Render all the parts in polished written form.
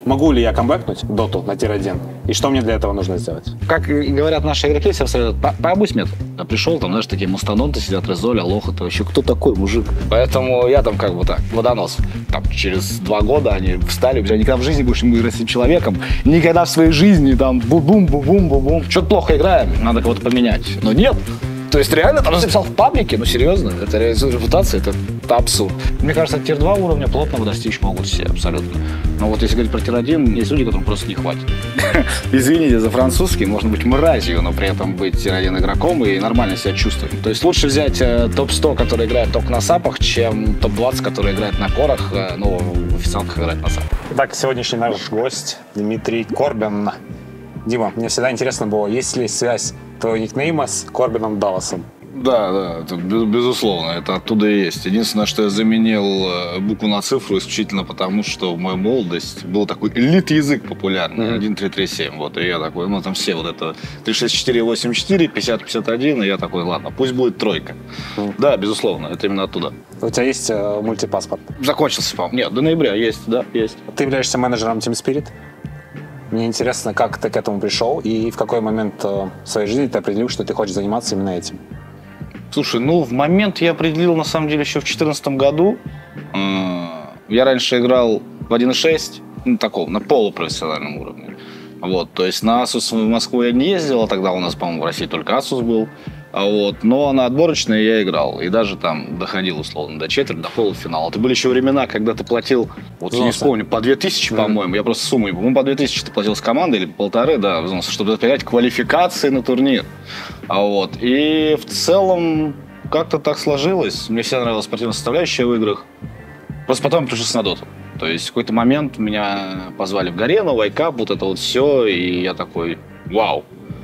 Могу ли я камбэкнуть доту на тир-1? И что мне для этого нужно сделать? Как и говорят наши игроки, все советуют, пообусь метод. Я пришел, там, знаешь, такие мастодонты сидят, Резоль, Алоха, это вообще кто такой мужик? Поэтому я там как бы так, водонос. Там через 2 года они встали, я никогда в жизни больше не буду играть с этим человеком, никогда в своей жизни там бу-бум. Что-то плохо играем, надо кого-то поменять. Но нет. То есть реально там записал в паблике, ну серьезно, это репутация, это абсурд. Мне кажется, тир-2 уровня плотного достичь могут все, абсолютно. Но вот если говорить про тир-1, есть люди, которым просто не хватит. Извините за французский, можно быть мразью, но при этом быть тир-1 игроком и нормально себя чувствовать. То есть лучше взять топ-100, который играет только на сапах, чем топ-20, который играет на корах, ну, в официалках играет на сапах. Итак, сегодняшний наш гость Дмитрий Корбин. Дима, мне всегда интересно было, есть ли связь твоего никнейма с Корбином Далласом? Да, это безусловно, это оттуда и есть. Единственное, что я заменил букву на цифру исключительно потому, что в мою молодость был такой элит-язык популярный, 1337, вот, и я такой, ну там все вот это 36484, 5051, и я такой, ладно, пусть будет тройка. Да, безусловно, это именно оттуда. У тебя есть мультипаспорт? Закончился, по-моему. Нет, до ноября есть, да, есть. Ты являешься менеджером Team Spirit? Мне интересно, как ты к этому пришел и в какой момент своей жизни ты определил, что ты хочешь заниматься именно этим? Слушай, ну в момент я определил на самом деле еще в 2014 году. Я раньше играл в 1.6, ну такого, на полупрофессиональном уровне. Вот, то есть на Asus в Москву я не ездил, а тогда у нас, по-моему, в России только Asus был. Вот, но на отборочные я играл. И даже там доходил, условно, до четверти, до полуфинала. Это были еще времена, когда ты платил, вот я не вспомню, по 2000, по-моему. Я просто сумму, по-моему, по 2000 ты платил с командой, или по 1,5, да, взноса, чтобы принять квалификации на турнир. Вот, и в целом как-то так сложилось. Мне всегда нравилась спортивная составляющая в играх. Просто потом я пришелся на доту. То есть в какой-то момент меня позвали в Гарену, Вайкап, вот это вот все, и я такой, вау.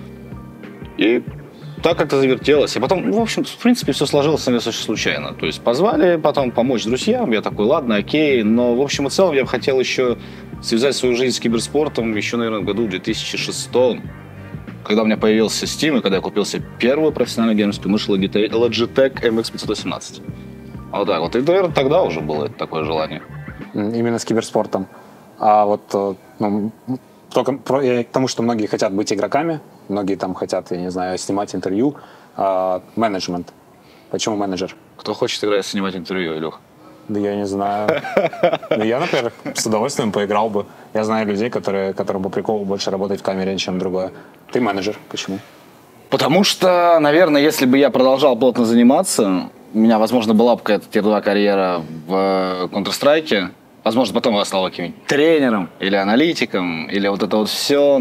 И так как-то завертелось. И потом, ну, в общем, в принципе, все сложилось достаточно случайно. То есть позвали потом помочь друзьям, я такой, ладно, окей. Но, в общем и целом, я бы хотел еще связать свою жизнь с киберспортом еще, наверное, в году 2006, когда у меня появился Steam, и когда я купил себе первую профессиональную геймерскую мышь Logitech MX517. Вот так вот. И, наверное, тогда уже было такое желание. Именно с киберспортом. А вот ну, только к тому, что многие хотят быть игроками, многие там хотят, я не знаю, снимать интервью. Менеджмент. Почему менеджер? Кто хочет играть, снимать интервью, Илюх? Да я не знаю. Ну, я, например, с удовольствием поиграл бы. Я знаю людей, которым по приколу больше работать в камере, чем другое. Ты менеджер. Почему? Потому что, наверное, если бы я продолжал плотно заниматься, у меня, возможно, была бы какая-то тир-2 карьера в Counter-Strike. Возможно, потом я стал каким-нибудь тренером или аналитиком, или вот это вот все.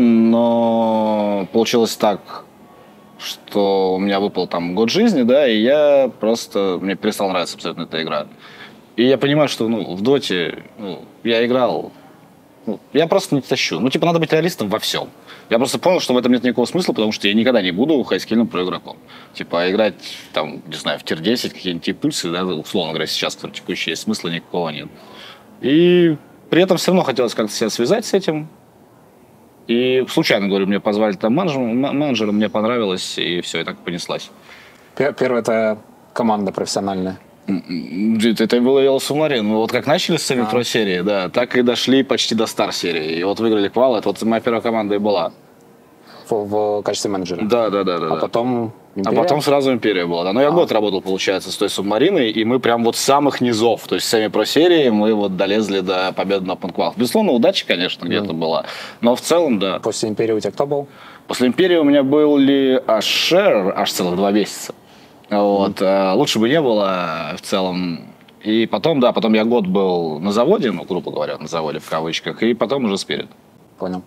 Но получилось так, что у меня выпал там год жизни, да, и я просто... Мне перестала нравиться абсолютно эта игра. И я понимаю, что, ну, в доте, ну, я играл... Ну, я просто не тащу. Ну, типа, надо быть реалистом во всем. Я просто понял, что в этом нет никакого смысла, потому что я никогда не буду хайскильным проигроком. Типа, играть, там, не знаю, в тир-10, какие-нибудь импульсы, да, условно говоря, сейчас, которые текущие, есть, смысла никакого нет. И при этом все равно хотелось как-то себя связать с этим. И случайно, говорю, мне позвали там менеджером, мне понравилось, и все, и так понеслась. Первая это команда профессиональная. Это было Yellow Submarine. Мы вот как начали с Semi Pro серии, да, так и дошли почти до Star серии. И вот выиграли квал, это вот моя первая команда и была. В качестве менеджера? Да. А потом Империя? А потом сразу Империя была, да. Но я год работал, получается, с той Субмариной, и мы прям вот с самых низов, то есть с Semi Pro серии мы вот долезли до победы на Open. Безусловно, удача, конечно, где-то была, но в целом, да. После Империи у тебя кто был? После Империи у меня был ли Ашер, аж целых 2 месяца. Вот. Лучше бы не было в целом. И потом, да, потом я год был на заводе, ну, грубо говоря, на заводе в кавычках, и потом уже Spirit. Понял.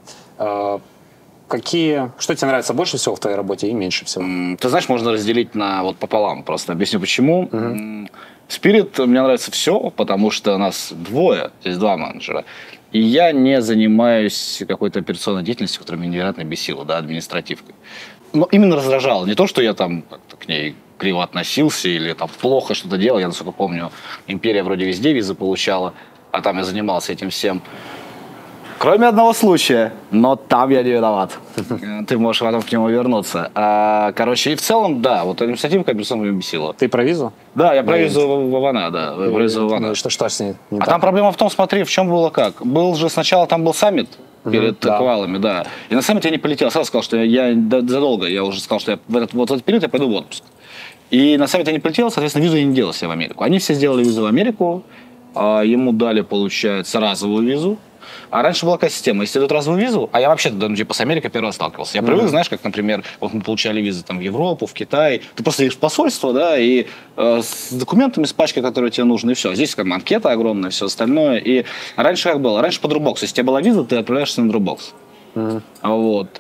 Что тебе нравится больше всего в твоей работе и меньше всего? Ты знаешь, можно разделить на вот пополам. Просто объясню почему. Spirit мне нравится все, потому что нас двое, здесь 2 менеджера. И я не занимаюсь какой-то операционной деятельностью, которая меня невероятно бесила, да, административкой. Но именно раздражало. Не то, что я там как-то к ней криво относился или там плохо что-то делал. Я, насколько помню, Империя вроде везде визы получала, а там я занимался этим всем. Кроме одного случая, но там я не виноват. Ты можешь потом к нему вернуться. Короче, и в целом, да, вот административка безусловно меня бесила. Ты про визу? Да, я про визу Вована, да. Про визу Вована. Что с ней не А так? там проблема в том, смотри, в чем было как. Был же сначала там был саммит перед квалами, да. И на саммит я не полетел. Сразу сказал, что я задолго, я уже сказал, что я в этот период я пойду в отпуск. И на саммит я не полетел, соответственно, визу я не делал себе в Америку. Они все сделали визу в Америку, ему дали, получается, разовую визу. А раньше была какая система? Если дают разовую визу, а я вообще с Америкой первый раз сталкивался. Я привык, знаешь, как, например, вот мы получали визы там в Европу, в Китай. Ты просто едешь в посольство, да, и с документами, с пачкой, которые тебе нужны, и все. Здесь как анкета огромная, все остальное. И раньше как было? Раньше по Dropbox. Если у тебя была виза, ты отправляешься на Dropbox. Вот.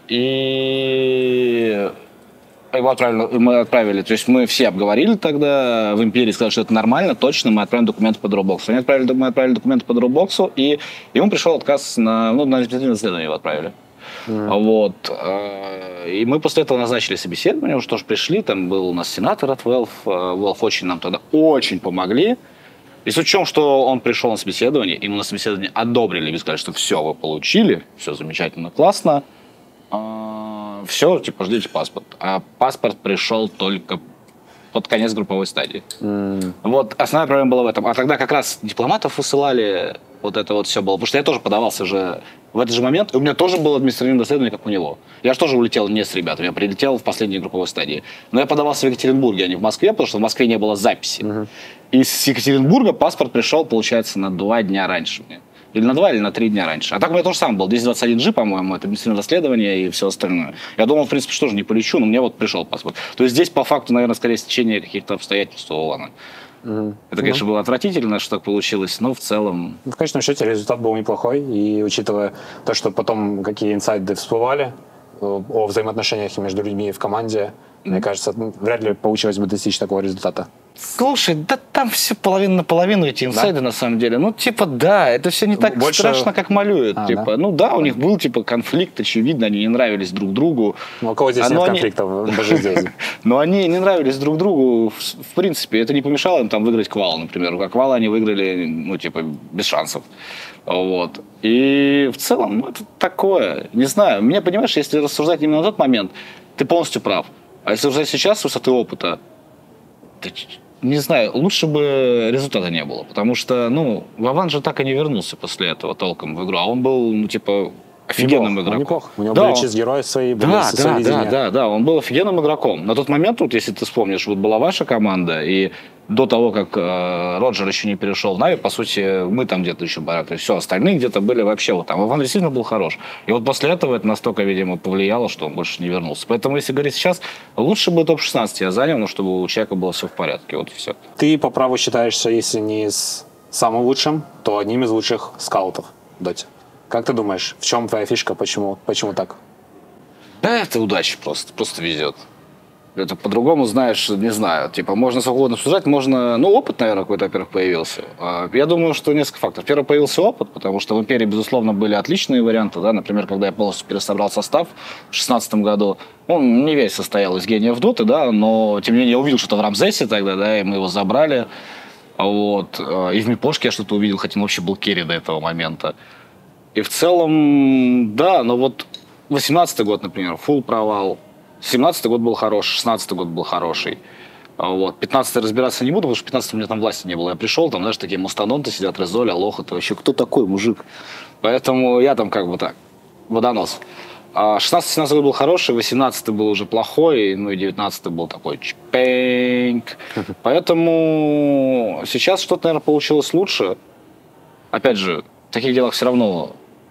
И мы отправили, то есть мы все обговорили тогда в Империи, сказали, что это нормально, точно, мы отправим документы по Dropbox. Мы отправили документы по Dropbox, и ему пришел отказ на административное исследование его отправили. Вот. И мы после этого назначили собеседование, уже тоже пришли, там был у нас сенатор от Valve очень нам тогда очень помогли. И с учетом, что он пришел на собеседование, ему на собеседование одобрили, и сказали, что все, вы получили, все замечательно, классно. Все, типа, ждите паспорт. А паспорт пришел только под конец групповой стадии. Вот основная проблема была в этом. А тогда как раз дипломатов высылали, вот это вот все было. Потому что я тоже подавался же в этот же момент. И у меня тоже было административное расследование, как у него. Я же тоже улетел не с ребятами, я прилетел в последней групповой стадии. Но я подавался в Екатеринбурге, а не в Москве, потому что в Москве не было записи. И с Екатеринбурга паспорт пришел, получается, на 2 дня раньше мне. Или на 2, или на 3 дня раньше. А так у меня тоже самое было. 221G, по-моему, это административное расследование и все остальное. Я думал, в принципе, что же не полечу, но мне вот пришел паспорт. То есть здесь, по факту, наверное, скорее стечение каких-то обстоятельств у Лана. Это, конечно, было отвратительно, что так получилось, но в целом... В конечном счете результат был неплохой. И учитывая то, что потом какие инсайды всплывали о взаимоотношениях между людьми в команде, мне кажется, вряд ли получилось бы достичь такого результата. Слушай, да там все половина на половину эти инсайды, на самом деле. Ну, типа, да, это все не так страшно, как малюют. Типа, ну да, у них был типа конфликт, очевидно, они не нравились друг другу. Ну, у кого здесь нет конфликтов, даже здесь. Но они не нравились друг другу, в принципе. Это не помешало им там выиграть квал, например. Как квал они выиграли, ну, типа, без шансов. Вот. И в целом, ну, это такое. Не знаю. Мне, понимаешь, если рассуждать именно на тот момент, ты полностью прав. А если уже сейчас, с высоты опыта, не знаю, лучше бы результата не было. Потому что, ну, Вован же так и не вернулся после этого толком в игру. А он был, ну, типа, офигенным игроком. Неплохо. У него были чиз-герои свои, были свои видения. Да, он был офигенным игроком. На тот момент, вот, если ты вспомнишь, вот была ваша команда, и до того, как Роджер еще не перешел в Нави, по сути, мы там где-то еще барахтали. Все, остальные где-то были вообще вот там. Вован действительно был хорош. И вот после этого это настолько, видимо, повлияло, что он больше не вернулся. Поэтому, если говорить сейчас, лучше бы топ-16 я занял, но чтобы у человека было все в порядке. Вот и все. Ты по праву считаешься, если не самым лучшим, то одним из лучших скаутов в доте. Как ты думаешь, в чем твоя фишка, почему так? Да, это удача просто везет. Это по-другому, знаешь, не знаю. Типа, можно свободно обсуждать, можно... Ну, опыт, наверное, какой-то, во-первых, появился. Я думаю, что несколько факторов. Первый, появился опыт, потому что в Империи, безусловно, были отличные варианты. Да? Например, когда я полностью пересобрал состав в 2016 году, он не весь состоял из гениев доты, да, но, тем не менее, я увидел что-то в Рамзесе тогда, да, и мы его забрали. Вот. И в Мипошке я что-то увидел, хотя он вообще был керри до этого момента. И в целом, да, но вот 18-й год, например, фулл провал. 17-й год был хороший, 16-й год был хороший. Вот. 15-й разбираться не буду, потому что 15-й у меня там власти не было. Я пришел, там, знаешь, такие мастодонты сидят, Резоль, Алоха, ты вообще кто такой, мужик? Поэтому я там как бы так, водонос. 16-17 год был хороший, 18-й был уже плохой, ну и 19-й был такой чпеньк. Поэтому сейчас что-то, наверное, получилось лучше. Опять же, в таких делах все равно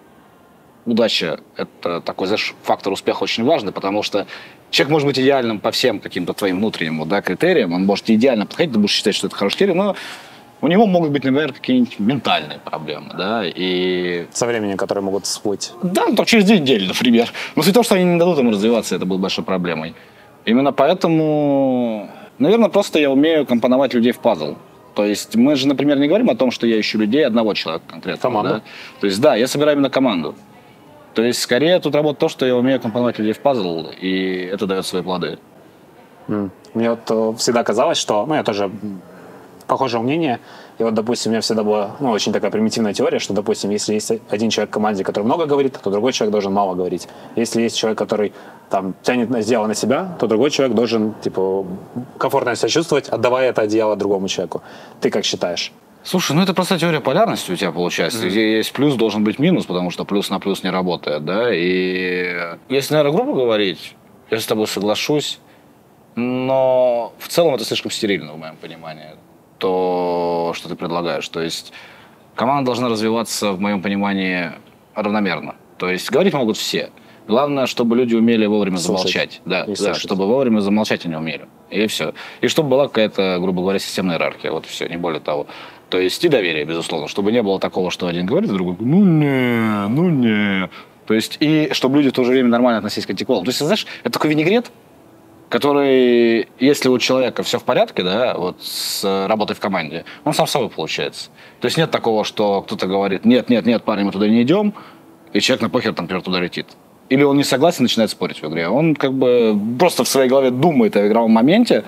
удача – это такой, знаешь, фактор успеха очень важный, потому что человек может быть идеальным по всем каким-то твоим внутренним, да, критериям, он может идеально подходить, ты будешь считать, что это хороший керри, но у него могут быть, например, какие-нибудь ментальные проблемы, да, и... Со временем, которые могут всплыть. Да, ну, так через 2 недели, например. Но суть в том, что они не дадут ему развиваться, это будет большой проблемой. Именно поэтому, наверное, просто я умею компоновать людей в пазл. То есть мы же, например, не говорим о том, что я ищу людей, одного человека конкретно. Команду. Да? То есть, да, я собираю именно команду. То есть, скорее, тут работает то, что я умею компоновать людей в пазл, и это дает свои плоды. Мне вот всегда казалось, что, ну, я тоже похожего мнения, И вот, допустим, у меня всегда была очень такая примитивная теория, что, допустим, если есть один человек в команде, который много говорит, то другой человек должен мало говорить. Если есть человек, который там тянет одеяло на себя, то другой человек должен, типа, комфортно себя чувствовать, отдавая это одеяло другому человеку. Ты как считаешь? Слушай, это просто теория полярности у тебя получается. Где есть плюс, должен быть минус, потому что плюс на плюс не работает, да. И если, наверное, грубо говорить, я с тобой соглашусь, но в целом это слишком стерильно, в моем понимании, то, что ты предлагаешь. То есть команда должна развиваться, в моем понимании, равномерно. То есть говорить могут все. Главное, чтобы люди умели вовремя замолчать. Да, чтобы вовремя замолчать они умели. И все. И чтобы была какая-то, грубо говоря, системная иерархия. Вот и все, не более того. То есть и доверие, безусловно. Чтобы не было такого, что один говорит, а другой не. То есть и чтобы люди в то же время нормально относились к антиколам. То есть, знаешь, это такой винегрет, который, если у человека все в порядке, да, вот с работой в команде, он сам собой получается. То есть нет такого, что кто-то говорит, нет, парень, мы туда не идем, и человек на похер, там, например, туда летит. Или он не согласен, начинает спорить в игре. Он как бы просто в своей голове думает о игровом моменте,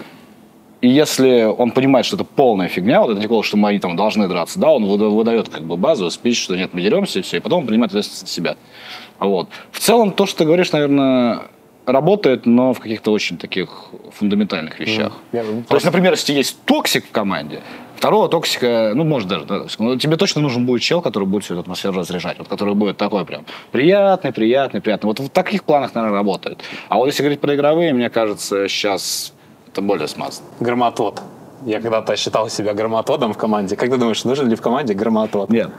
и если он понимает, что это полная фигня, вот это никакого, что мы там должны драться, да, он выдает как бы базовый спич, что нет, мы деремся, и все, и потом он принимает ответственность на себя. Вот. В целом, то, что ты говоришь, наверное, работает, но в каких-то очень таких фундаментальных вещах. То есть, например, если есть токсик в команде, второго токсика, может даже, да, тебе точно нужен будет чел, который будет всю эту атмосферу разряжать, вот, который будет такой прям приятный. Вот в таких планах, наверное, работает. А вот если говорить про игровые, мне кажется, сейчас это более смазано. Громотвод. Я когда-то считал себя громотводом в команде. Как ты думаешь, нужен ли в команде громотвод? Нет.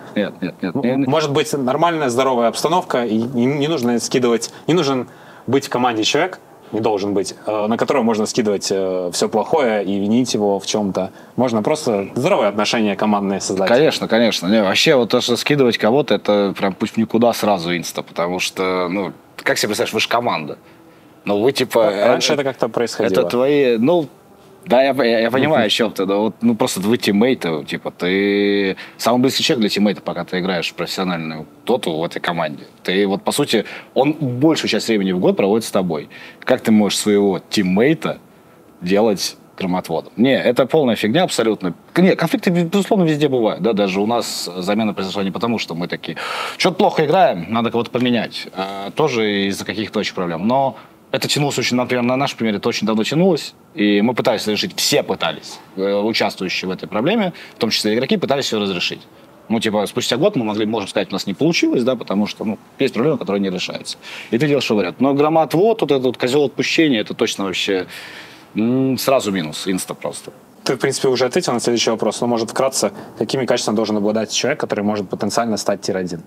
Может быть, нормальная, здоровая обстановка, и не нужно скидывать, не нужен быть в команде человек, не должен быть, на которого можно скидывать все плохое и винить его в чем-то. Можно просто здоровые отношения командные создать. Конечно. Не, вообще, вот то, что скидывать кого-то, это прям путь в никуда сразу инста, потому что, как себе представляешь, вы же команда. Вы типа... Раньше это как-то происходило. Это твои, да, я понимаю, о чем ты, да, просто вы тиммейты, типа, ты самый близкий человек для тиммейта, пока ты играешь в профессиональную доту в этой команде. Ты вот, по сути, он большую часть времени в год проводит с тобой. Как ты можешь своего тиммейта делать громотводом? Не, это полная фигня абсолютно. Не, конфликты, безусловно, везде бывают, да, даже у нас замена произошла не потому, что мы такие, что-то плохо играем, надо кого-то поменять, тоже из-за каких-то очень проблем, но это тянулось очень, например, на нашем примере, это очень давно тянулось, и мы пытались решить, все пытались, участвующие в этой проблеме, в том числе игроки, пытались ее разрешить. Спустя год мы можем сказать, у нас не получилось, да, потому что, есть проблемы, которые не решаются. И ты делаешь вариант. Но громотвод, вот этот козел отпущения, это точно вообще сразу минус, инста просто. Ты, в принципе, уже ответил на следующий вопрос, но, может, вкратце, какими качествами должен обладать человек, который может потенциально стать тир-1?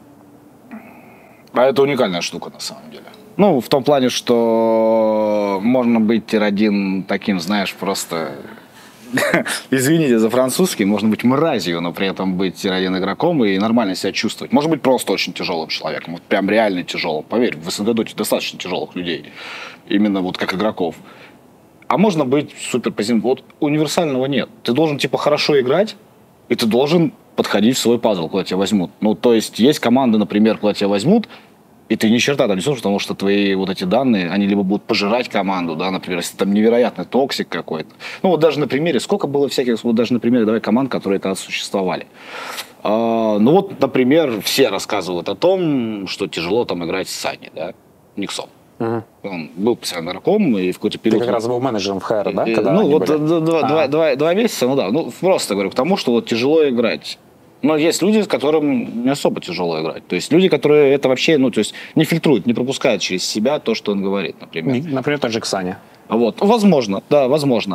А это уникальная штука, на самом деле. В том плане, что можно быть тир-1 таким, знаешь, просто... Извините за французский, можно быть мразью, но при этом быть тир-1 игроком и нормально себя чувствовать. Можно быть просто очень тяжелым человеком, вот прям реально тяжелым. Поверь, в СНГ достаточно тяжелых людей, именно вот как игроков. А можно быть супер позитивным. Вот универсального нет. Ты должен хорошо играть, и ты должен подходить в свой пазл, куда тебя возьмут. То есть команды, например, куда тебя возьмут, и ты ни черта там не слушаешь, потому что твои вот эти данные, они либо будут пожирать команду, да, например, если там невероятный токсик какой-то. Даже на примере, сколько было всяких, даже на примере, давай, команд, которые тогда существовали. Например, все рассказывают о том, что тяжело там играть с Саней, да, Никсон. Он был постоянным игроком, и в какой-то период... Ты как раз был менеджером в ХР, да? Два месяца, просто говорю, потому что тяжело играть. Но есть люди, с которым не особо тяжело играть. То есть люди, которые это вообще, не фильтруют, не пропускают через себя то, что он говорит, например. Например, тот же Ксаня. Возможно, да, возможно.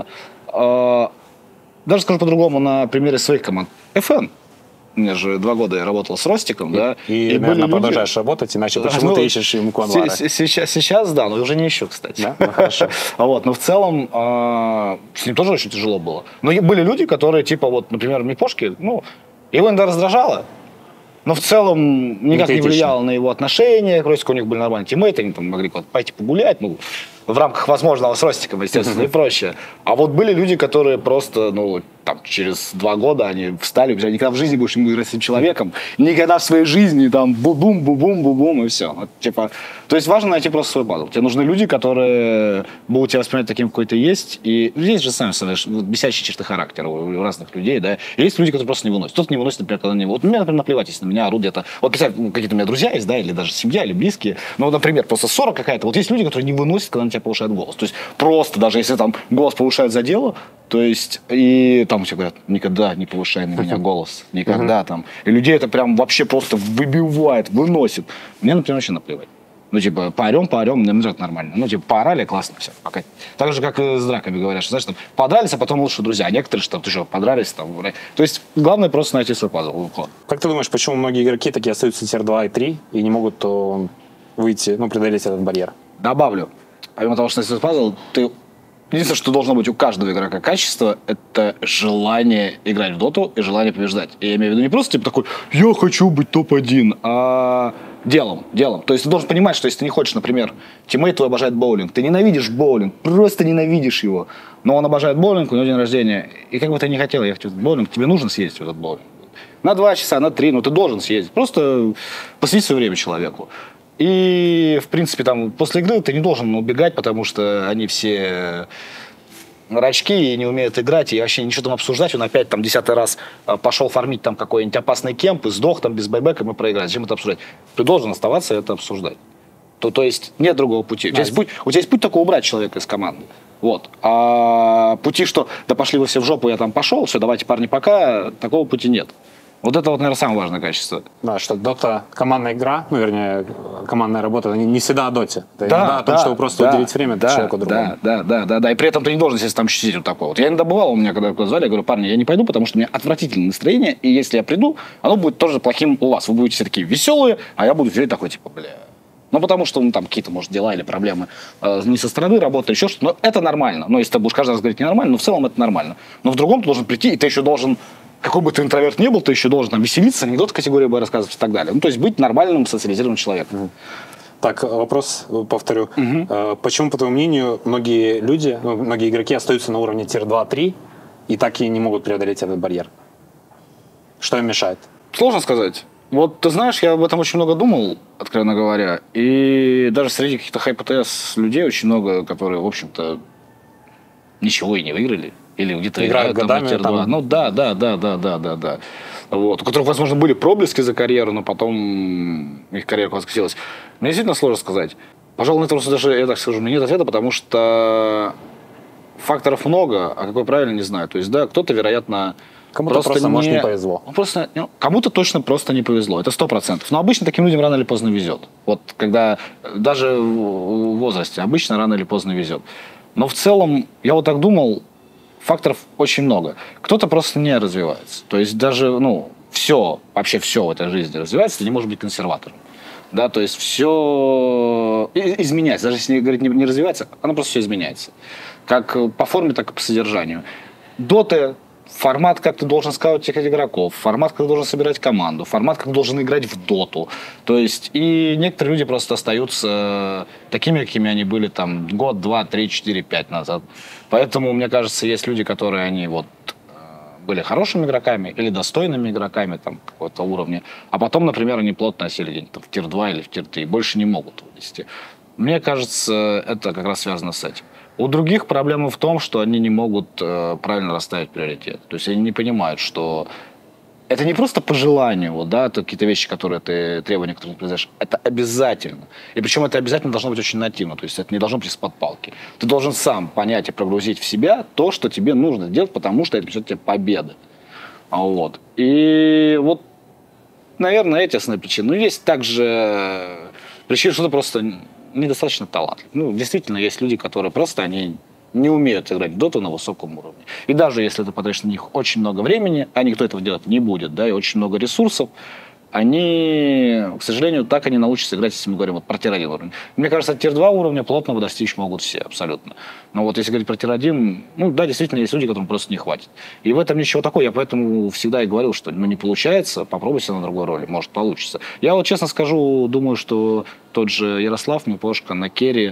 Даже скажу по-другому на примере своих команд. FN. У меня же 2 года я работал с Ростиком, да. И наверное, продолжаешь работать, иначе почему ты ищешь ему Куанвара? Сейчас, да, но уже не ищу, кстати. Да? Хорошо. Но в целом с ним тоже очень тяжело было. Но были люди, которые, например, Мипошки, его иногда раздражало, но в целом никак не влияло на его отношения. Ростик, у них были нормальные тиммейты, они там могли пойти погулять, в рамках возможного с Ростиком, естественно, и прочее. А вот были люди, которые просто, ну, там, через 2 года они встали, говорят, никогда в жизни больше не буду играть с этим человеком, никогда в своей жизни, там, бу-бум, бу-бум, бу-бум, и все. Вот, типа, то есть важно найти просто свой пазл. Тебе нужны люди, которые будут тебя воспринимать таким, какой ты есть, и есть же, сами знаешь, бесящие черты характера у разных людей, да, и есть люди, которые просто не выносят. Кто-то не выносит, например, когда не... Вот мне, например, наплевать, если на меня орут где-то... Вот, представь, какие-то у меня друзья есть, да, или даже семья, или близкие, но, например, просто ссора какая-то. Вот есть люди, которые не выносят, когда на тебя повышают голос. То есть просто, даже если там голос повышают за дело, то есть, и там все говорят, никогда не повышай на меня голос, никогда там. И людей это прям вообще просто выбивает, выносит. Мне, например, вообще наплевать. Ну, типа, поорем, мне это нормально. Ну, типа, поорали, классно, все, пока. Так же, как и с драками говорят, что, знаешь, там, подрались, а потом лучше друзья. А некоторые, что, ты что, подрались, там, то есть, главное просто найти свой пазл. Как ты думаешь, почему многие игроки такие остаются тир 2 и 3 и не могут выйти, ну, преодолеть этот барьер? Добавлю. Помимо того, что найти свой пазл, ты... Единственное, что должно быть у каждого игрока качество, это желание играть в доту и желание побеждать. И я имею в виду не просто типа такой, я хочу быть топ-1, а делом. То есть ты должен понимать, что если ты не хочешь, например, тиммейт твой обожает боулинг, ты ненавидишь боулинг, просто ненавидишь его, но он обожает боулинг, у него день рождения, и как бы ты не хотел ехать в этот боулинг, тебе нужно съездить в этот боулинг. На 2 часа, на 3, но ты должен съездить. Просто посвятить свое время человеку. И, в принципе, там, после игры ты не должен убегать, потому что они все рачки и не умеют играть, и вообще ничего там обсуждать. Он опять там 10-й раз пошел фармить там какой-нибудь опасный кемп и сдох там без байбека, мы проиграли. Зачем это обсуждать? Ты должен оставаться и это обсуждать. То есть нет другого пути. У тебя есть путь только убрать человека из команды. Вот. А пути, что да пошли вы все в жопу, я там пошел, все, давайте, парни, пока, такого пути нет. Вот это вот, наверное, самое важное качество. Да, что дота, командная игра, ну, вернее, командная работа, не всегда о доте. Это да, иногда о том, чтобы просто уделить время человеку другому. Да. И при этом ты не должен, если там сидеть вот такой вот. Я иногда бывал, у меня когда звали, я говорю, парни, я не пойду, потому что у меня отвратительное настроение, и если я приду, оно будет тоже плохим у вас. Вы будете все такие веселые, а я буду сидеть такой, типа, бля. Ну, потому что, ну, там какие-то, может, дела или проблемы не со стороны работы, еще что-то. Но это нормально. Но если ты будешь каждый раз говорить ненормально, но в целом это нормально. Но в другом ты должен прийти, и ты еще должен... Какой бы ты интроверт ни был, ты еще должен там веселиться, анекдоты категории Б рассказывать и так далее. Ну, то есть быть нормальным, социализированным человеком. Так, вопрос повторю. Почему, по твоему мнению, многие люди, многие игроки остаются на уровне тир 2-3 и так и не могут преодолеть этот барьер? Что им мешает? Сложно сказать. Вот, ты знаешь, я об этом очень много думал, откровенно говоря. И даже среди каких-то хай-ПТС людей очень много, которые, в общем-то, ничего и не выиграли. Или где-то играют годами. Там... Ну да. Вот. У которых, возможно, были проблески за карьеру, но потом их карьера воскресилась. Мне действительно сложно сказать. Пожалуй, на это просто даже, я так скажу, мне нет ответа, потому что факторов много, а какой правильно, не знаю. То есть, да, кто-то, вероятно, кому-то просто может, не повезло. Кому-то точно просто не повезло, это 100%. Но обычно таким людям рано или поздно везет. Вот когда, даже в возрасте, обычно рано или поздно везет. Но в целом, я вот так думал, факторов очень много. Кто-то просто не развивается. То есть даже, вообще все в этой жизни развивается, ты не можешь быть консерватором. Да, то есть все изменяется. Даже если говорить не развивается, оно просто все изменяется. Как по форме, так и по содержанию. Доты, формат, как ты должен скаутить этих игроков, формат, как ты должен собирать команду, формат, как ты должен играть в доту. То есть, и некоторые люди просто остаются такими, какими они были там год, 2, 3, 4, 5 назад. Поэтому, мне кажется, есть люди, которые они были хорошими игроками или достойными игроками там какого-то уровня, а потом, например, они плотно осели где-то в тир 2 или в тир 3 и больше не могут вылезти. Мне кажется, это как раз связано с этим. У других проблема в том, что они не могут правильно расставить приоритет. То есть они не понимают, что это не просто по желанию, да, это какие-то вещи, которые ты, требования, которые ты производишь, это обязательно. И причем это обязательно должно быть очень нативно, то есть это не должно быть из-под палки. Ты должен сам понять и прогрузить в себя то, что тебе нужно делать, потому что это принесет тебе победы. Вот. И вот, наверное, эти основные причины. Но есть также причины, что ты просто недостаточно талантлив. Действительно, есть люди, которые просто, они не умеют играть в доту на высоком уровне. И даже если ты потратишь на них очень много времени, а никто этого делать не будет, да, и очень много ресурсов, они, к сожалению, так и не научатся играть, если мы говорим вот про тир-1 уровень. Мне кажется, от тир-2 уровня плотного достичь могут все, абсолютно. Но вот если говорить про тир-1, да, действительно, есть люди, которым просто не хватит. И в этом ничего такого. Я поэтому всегда и говорил, что не получается, попробуй себя на другой роли, может, получится. Я вот честно скажу, думаю, что тот же Ярослав Мипошко на керри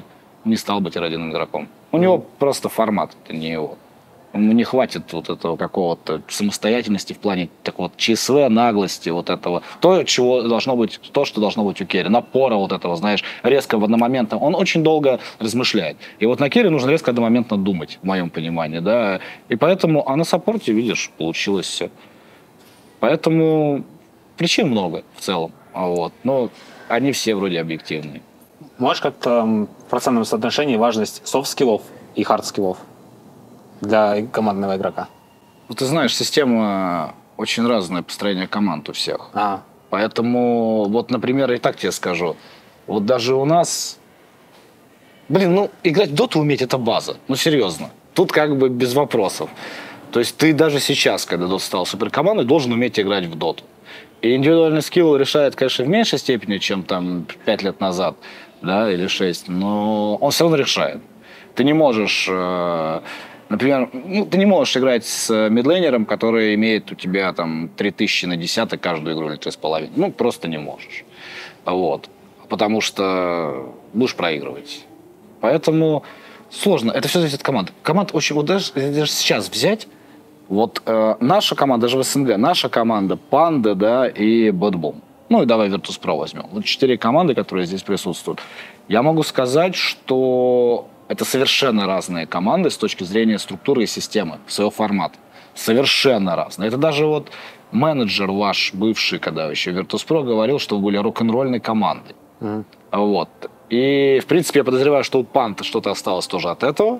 не стал бы тир-1 игроком. У него просто формат, это не его. Ему не хватит вот этого какого-то самостоятельности в плане так вот ЧСВ, наглости, вот этого. То, что должно быть у керри. Напора вот этого, знаешь, резко в одномоментно. Он очень долго размышляет. И вот на керри нужно резко одномоментно думать, в моем понимании, да. И поэтому, а на саппорте, видишь, получилось все. Поэтому причин много в целом. Вот. Но они все вроде объективные. Можешь как-то в процентном соотношении важность софт-скиллов и хард-скиллов для командного игрока? Ну, ты знаешь, система очень разная, построение команд у всех. Поэтому, вот, например, и так тебе скажу. Вот даже у нас... играть в доту уметь — это база. Ну, серьезно. Тут как бы без вопросов. То есть ты даже сейчас, когда Dota стал суперкомандой, должен уметь играть в доту. И индивидуальный скилл решает, конечно, в меньшей степени, чем там 5 лет назад, да, или 6, но он все равно решает. Ты не можешь... Например, ты не можешь играть с мидлейнером, который имеет у тебя там 3000 на 10 каждую игру или 3,5. Ну, просто не можешь. Вот. Потому что будешь проигрывать. Поэтому сложно. Это все зависит от команды. Команд очень... Вот даже сейчас взять, вот наша команда, даже в СНГ, наша команда, Панда, да, и Бэтбум. Ну и давай Virtus.pro возьмем. Вот 4 команды, которые здесь присутствуют. Я могу сказать, что... Это совершенно разные команды с точки зрения структуры и системы, своего формата. Совершенно разные. Это даже вот менеджер ваш, бывший, когда еще Virtus.pro, говорил, что вы были рок-н-ролльной командой. Вот. И, в принципе, я подозреваю, что у Панта что-то осталось тоже от этого.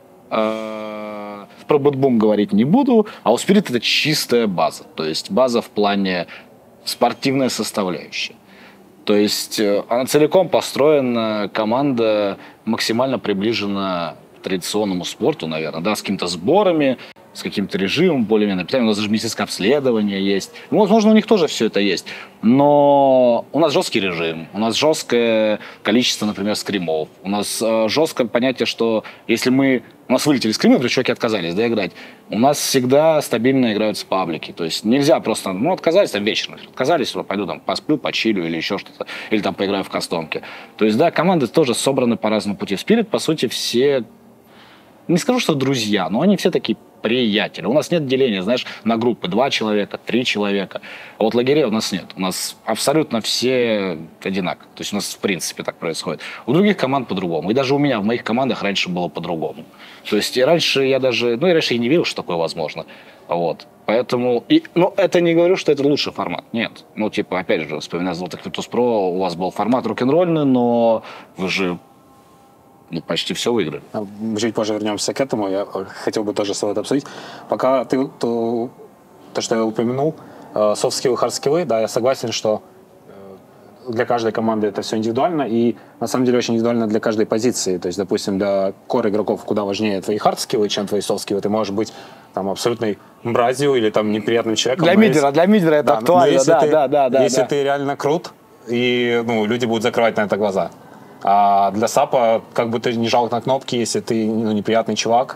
Про Бэтбум говорить не буду. А у Spirit это чистая база. То есть база в плане спортивная составляющая. То есть она целиком построена, команда максимально приближена к традиционному спорту, наверное, да, с какими-то сборами, с каким-то режимом более-менее питания. У нас даже медицинское обследование есть. Ну, возможно, у них тоже все это есть. Но у нас жесткий режим, у нас жесткое количество, например, скримов. У нас жесткое понятие, что если у нас вылетели скримы, потому что чуваки отказались, да, играть, у нас всегда стабильно играются паблики. То есть нельзя просто, отказались там вечером, отказались, пойду там посплю, почилю или еще что-то, или там поиграю в кастомке. То есть, да, команды тоже собраны по разному пути. В Spirit, по сути, все, не скажу, что друзья, но они все такие приятели. У нас нет деления, знаешь, на группы 2 человека, 3 человека. А вот лагерей у нас нет. У нас абсолютно все одинаковые. То есть у нас в принципе так происходит. У других команд по-другому. И даже у меня в моих командах раньше было по-другому. То есть и раньше я даже... и раньше я не верил, что такое возможно. Вот. Поэтому... это не говорю, что это лучший формат. Нет. Опять же, вспоминая Золотых Virtus.pro, у вас был формат рок-н-ролльный, но вы же почти все выиграли. Мы чуть позже вернемся к этому. Я хотел бы тоже с тобой это обсудить. Пока то, что я упомянул, софт-скиллы, хард-скиллы, да, я согласен, что для каждой команды это все индивидуально, и на самом деле очень индивидуально для каждой позиции. То есть, допустим, для кор-игроков куда важнее твои хард-скиллы, чем твои софт-скиллы. Ты можешь быть там абсолютной мразью или там неприятным человеком. Для мидера это актуально, Если ты реально крут, и люди будут закрывать на это глаза. А для САПа, как бы ты не жал на кнопки, если ты неприятный чувак,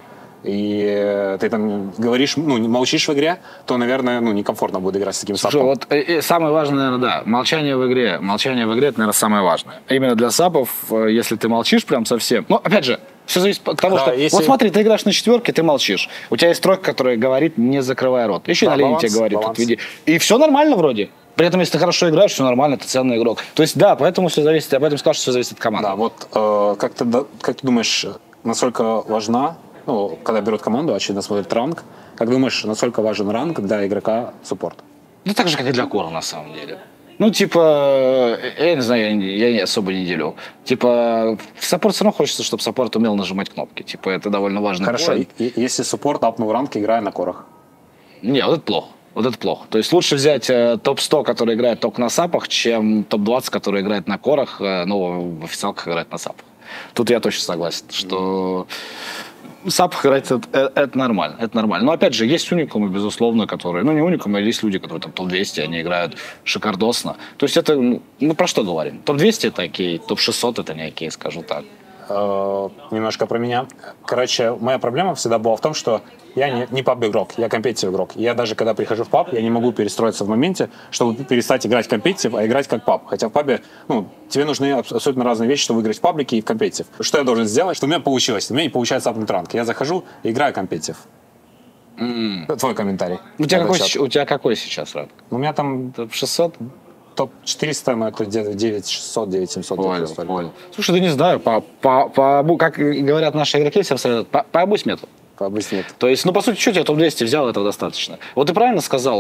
и ты там говоришь, молчишь в игре, то, наверное, некомфортно будет играть с таким САПом. Вот самое важное, наверное, да, молчание в игре. Молчание в игре, это, наверное, самое важное. Именно для САПов, если ты молчишь прям совсем. Опять же, все зависит от того, что... Вот смотри, ты играешь на 4, ты молчишь. У тебя есть тройка, которая говорит, не закрывая рот. Еще на линии тебе говорит, отведи. И все нормально вроде. При этом, если ты хорошо играешь, все нормально, ты ценный игрок. То есть, да, поэтому все зависит, я об этом скажу, что все зависит от команды. Да, вот как ты думаешь, насколько важна, когда берут команду, очевидно смотрят ранг, как думаешь, насколько важен ранг для игрока суппорт? Да так же, как и для кора, на самом деле. Я не знаю, я особо не делю. В саппорт все равно хочется, чтобы саппорт умел нажимать кнопки. Это довольно важно. Хорошо, если суппорт апнул ранг, играя на корах? Не, вот это плохо. Вот это плохо. То есть лучше взять топ-100, который играет только на сапах, чем топ-20, который играет на корах, в официалках играет на сапах. Тут я точно согласен, что в сапах играть это нормально. Это нормально. Но опять же, есть уникумы, безусловно, которые... не уникумы, а есть люди, которые там топ-200, они играют шикардосно. То есть это... про что говорим? Топ-200 это окей, топ-600 это не окей, скажу так. немножко про меня. Короче, моя проблема всегда была в том, что я не паб-игрок, я компетитив игрок. Я даже когда прихожу в паб, я не могу перестроиться в моменте, чтобы перестать играть в компетитив, а играть как паб. Хотя в пабе, тебе нужны абсолютно разные вещи, чтобы выиграть в паблике и в компетитив. Что я должен сделать, что у меня получилось? У меня не получается апнуть ранг. Я захожу и играю компетитив. Твой комментарий. У тебя какой сейчас ранг? У меня там топ-600? Топ-400, но это где-то 9600, 9700. Понял. Слушай, да не знаю, как говорят наши игроки, все советуют, пообусь метод. Пообусь нет. То есть, по сути, что я топ-200 взял, этого достаточно. Вот ты правильно сказал,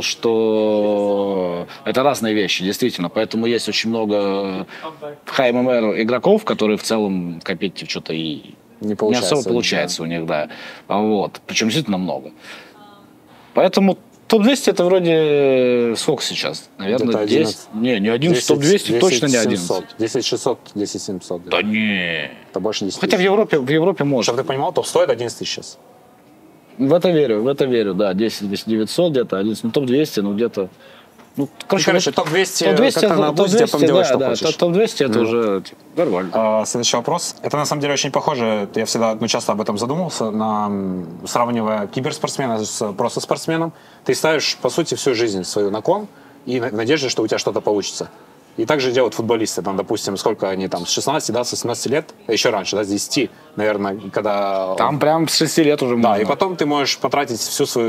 что это разные вещи, действительно. Поэтому есть очень много high MMR игроков, которые в целом в компетитив что-то и не особо получается у них, да. Вот. Причем действительно много. Поэтому топ-200 это вроде сколько сейчас? Наверное, 10. Не 11, топ-200 точно не 11. 10600, 10700. Да не. Это больше 10 Хотя в Европе может. Чтобы ты понимал, топ-100 это 11 тысяч сейчас. В это верю, да. 10 900 где-то, 11, топ-200, где-то... Короче, топ-200, как на обузе, тебе потом делаешь, что хочешь. Топ-200 это уже нормально. Следующий вопрос. Это на самом деле очень похоже, я всегда часто об этом задумывался, сравнивая киберспортсмена с просто спортсменом. Ты ставишь, по сути, всю жизнь свою на кон и в надежде, что у тебя что-то получится. И также делают футболисты, допустим, сколько они с 16, с 18 лет, еще раньше, с 10, наверное, когда... Там прям с 6 лет уже можно. Да, и потом ты можешь потратить всю свою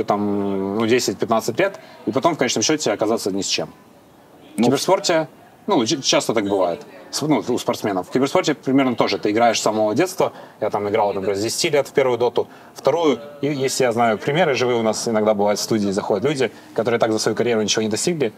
10-15 лет, и потом в конечном счете оказаться ни с чем. В киберспорте, часто так бывает, у спортсменов. В киберспорте примерно тоже. Ты играешь с самого детства. Я играл, например, с 10 лет в первую доту, вторую. И если я знаю примеры живые, у нас иногда бывают в студии, заходят люди, которые так за свою карьеру ничего не достигли,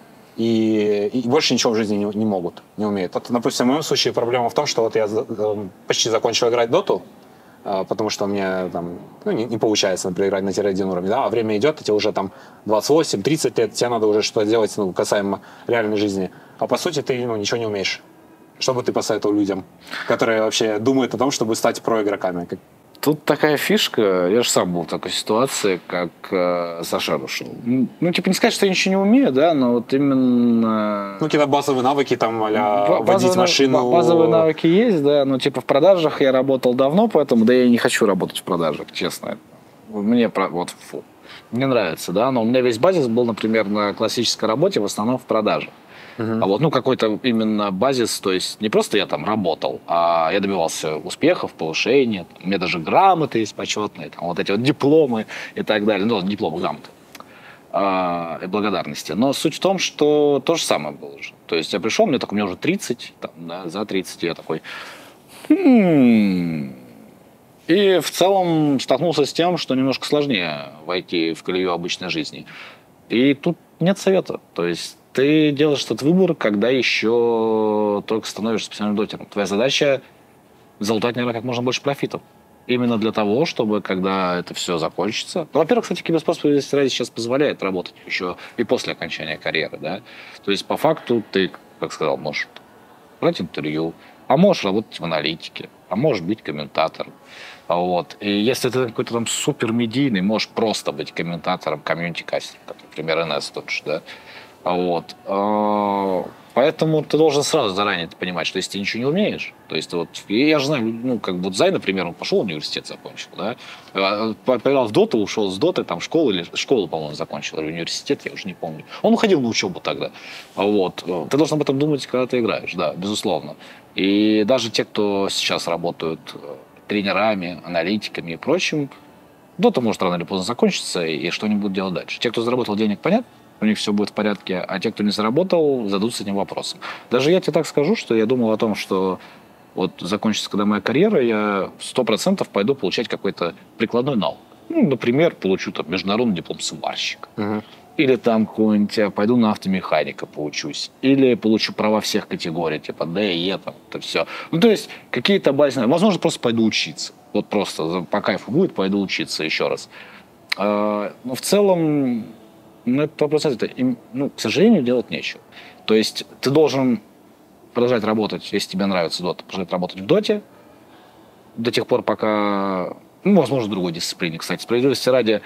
и больше ничего в жизни не могут, не умеют. Допустим, в моем случае проблема в том, что я почти закончил играть доту, потому что мне не получается, например, играть на тир-1 уровне, а время идет, тебе уже 28-30 лет, тебе надо уже что-то делать касаемо реальной жизни. А по сути ты ничего не умеешь. Что бы ты посоветовал людям, которые вообще думают о том, чтобы стать про-игроками? Тут такая фишка, я же сам был в такой ситуации, как Саша ушел. Не сказать, что я ничего не умею, да, но вот именно... Какие-то базовые навыки, а-ля водить машину... Базовые навыки есть, да, но в продажах я работал давно, поэтому, да, я не хочу работать в продажах, честно. Мне нравится, да, но у меня весь базис был, например, на классической работе, в основном в продажах. А какой-то именно базис, то есть не просто я работал, а я добивался успехов, повышения, у меня даже грамоты есть почетные, эти дипломы и так далее, дипломы, грамоты и благодарности. Но суть в том, что то же самое было уже. То есть я пришел, у меня уже 30, за 30 я такой... И в целом столкнулся с тем, что немножко сложнее войти в колею обычной жизни. И тут нет совета, то есть ты делаешь этот выбор, когда еще только становишься профессиональным дотером. Твоя задача залутать, наверное, как можно больше профитов. Именно для того, чтобы, когда это все закончится... во-первых, кстати, киберспорт сейчас позволяет работать еще и после окончания карьеры, да. То есть, по факту, ты, как сказал, можешь брать интервью, а можешь работать в аналитике, а можешь быть комментатором. И если ты какой-то супер медийный, можешь просто быть комментатором, комьюнити-кастером, как, например, НС тот же, да. Поэтому ты должен сразу заранее понимать, что если ты ничего не умеешь, то есть я же знаю, Зай, например, он пошел в университет, закончил, да, поиграл в доту, ушел с доты, школу, по-моему, закончил, или университет, я уже не помню. Он уходил на учебу тогда. Ты должен об этом думать, когда ты играешь, да, безусловно. И даже те, кто сейчас работают тренерами, аналитиками и прочим, дота может рано или поздно закончиться, и что они будут делать дальше. Те, кто заработал денег, понятно, у них все будет в порядке, а те, кто не заработал, зададутся этим вопросом. Даже я тебе так скажу, что я думал о том, что закончится когда моя карьера, я 100% пойду получать какой-то прикладной навык. Например, получу международный диплом сварщика. Или какой-нибудь, пойду на автомеханика поучусь. Или получу права всех категорий, Д, Е, это все. То есть какие-то базовые... Возможно, просто пойду учиться. Просто по кайфу будет, пойду учиться еще раз. Но в целом... этот вопрос, к сожалению, делать нечего. То есть ты должен продолжать работать, если тебе нравится дота, продолжать работать в доте до тех пор, пока, возможно, в другой дисциплине. Кстати, справедливости ради,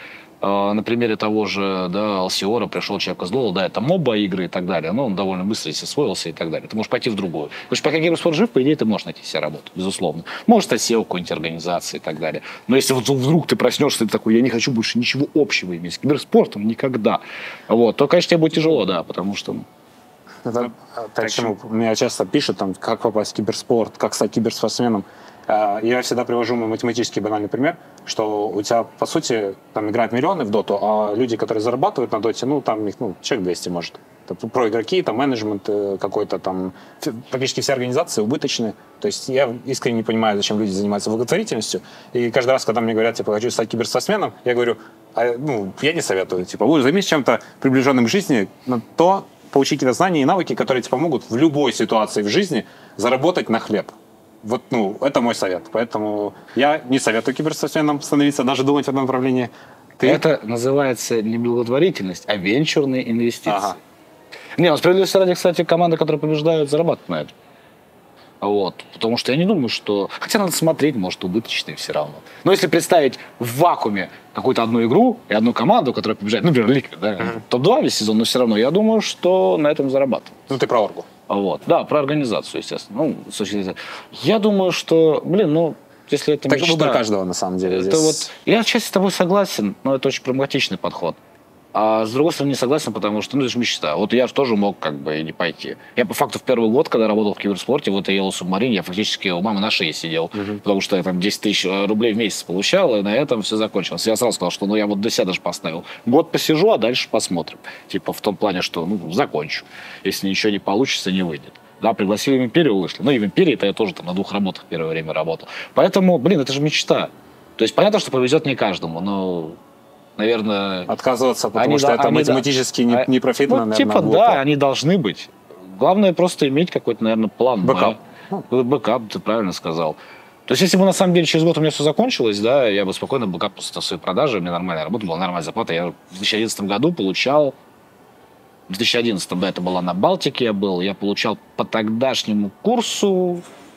на примере того же, да, Алсиора пришел человек из Лола, да, это моба игры и так далее, но он довольно быстро здесь освоился и так далее. Ты можешь пойти в другую. Потому что пока Киберспорт жив, по идее, ты можешь найти себе работу, безусловно. Можешь стать SEO какой-нибудь организации и так далее. Но если вот вдруг ты проснешься и ты такой, я не хочу больше ничего общего иметь с киберспортом никогда, вот, то, конечно, тебе будет тяжело, да, потому что... Это, почему меня часто пишут, там, как попасть в киберспорт, как стать киберспортсменом. Я всегда привожу мой математический банальный пример, что у тебя, по сути, там играют миллионы в доту, а люди, которые зарабатывают на доте, ну, там их, ну, человек 200 может. Это про игроки, там, менеджмент какой-то, там, практически все организации убыточные. То есть я искренне не понимаю, зачем люди занимаются благотворительностью. И каждый раз, когда мне говорят, типа, хочу стать киберспортсменом, я говорю, ну, я не советую. Типа, вы займитесь чем-то приближенным к жизни, на то получить какие-то знания и навыки, которые тебе помогут в любой ситуации в жизни заработать на хлеб. Вот, ну, это мой совет. Поэтому я не советую киберспортсменам становиться, даже думать в этом направлении. Это называется не благотворительность, а венчурные инвестиции. Ага. Не, ну, справедливости ради, кстати, команды, которые побеждают, зарабатывают на этом. Вот. Потому что я не думаю, что... Хотя надо смотреть, может, убыточные все равно. Но если представить в вакууме какую-то одну игру и одну команду, которая побеждает, например, Liquid, да, топ-2 весь сезон, но все равно, я думаю, что на этом зарабатывают. Ну, ты про оргу. Вот. Да, про организацию, естественно. Ну, я думаю, что, ну, если это так мечта... выбор каждого, на самом деле. Это здесь... вот, я отчасти с тобой согласен, но это очень прагматичный подход. А с другой стороны, не согласен, потому что, ну, это же мечта. Вот я же тоже мог как бы и не пойти. Я, по факту, в первый год, когда работал в киберспорте, вот я ел субмарин, я фактически у мамы на шее сидел, потому что я там 10 тысяч рублей в месяц получал, и на этом все закончилось. Я сразу сказал, что, ну, я вот до себя даже поставил. Год посижу, а дальше посмотрим. Типа в том плане, что, ну, закончу. Если ничего не получится, не выйдет. Да, пригласили в Империю, вышли. Ну, и в Империи-то я тоже там на 2 работах первое время работал. Поэтому, это же мечта. То есть понятно, что повезет не каждому, но... Наверное... Отказываться, потому что это математически не профитно, наверное, типа, будет. Да, они должны быть. Главное просто иметь какой-то, наверное, план. Бэкап. Бэкап, ты правильно сказал. То есть, если бы, на самом деле, через год у меня все закончилось, да, я бы спокойно бэкап после своей продажи, у меня нормальная работа была, нормальная зарплата. Я в 2011 году получал... В 2011, да, это была на Балтике я был, я получал по тогдашнему курсу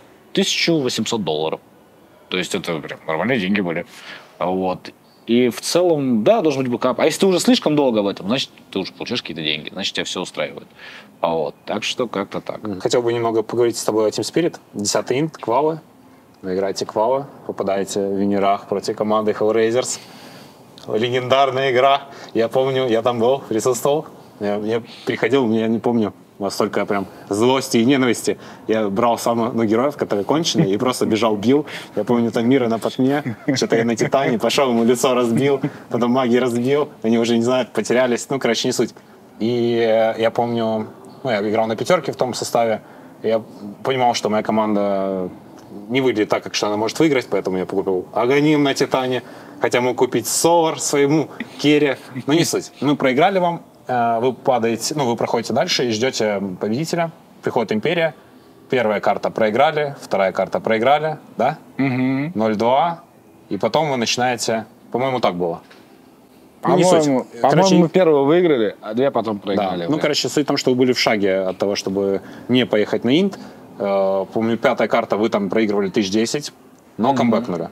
$1800. То есть, это прям нормальные деньги были. Вот. И в целом, да, должен быть бэкап. А если ты уже слишком долго в этом, значит, ты уже получаешь какие-то деньги, значит, тебя все устраивает. Вот. Так что как-то так. Хотел бы немного поговорить с тобой о Team Spirit. 10-й инт, квалы. Вы играете квалы, попадаете в винерах против команды Hellraisers. Легендарная игра. Я помню, я там был, присутствовал. Я приходил, я не помню, столько прям злости и ненависти. Я брал самых героев, которые конченые, и просто бежал, бил. Я помню, там Мира на потме, что-то я на Титане, пошел, ему лицо разбил, потом магии разбил, они уже, не знаю, потерялись, ну, короче, не суть. И я помню, я играл на 5 в том составе, я понимал, что моя команда не выглядит так, как что она может выиграть, поэтому я покупил Аганим на Титане, хотя мог купить Совар своему керри, но не суть. Мы проиграли вам, вы падаете, вы проходите дальше и ждете победителя. Приходит Империя. Первая карта проиграли, вторая карта проиграли, да? 0-2. И потом вы начинаете... По-моему, так было. По-моему, мы первого выиграли, а 2 потом проиграли. Да. Суть в том, что вы были в шаге от того, чтобы не поехать на инт. Помню, 5-я карта, вы там проигрывали 1010, но камбэкнули.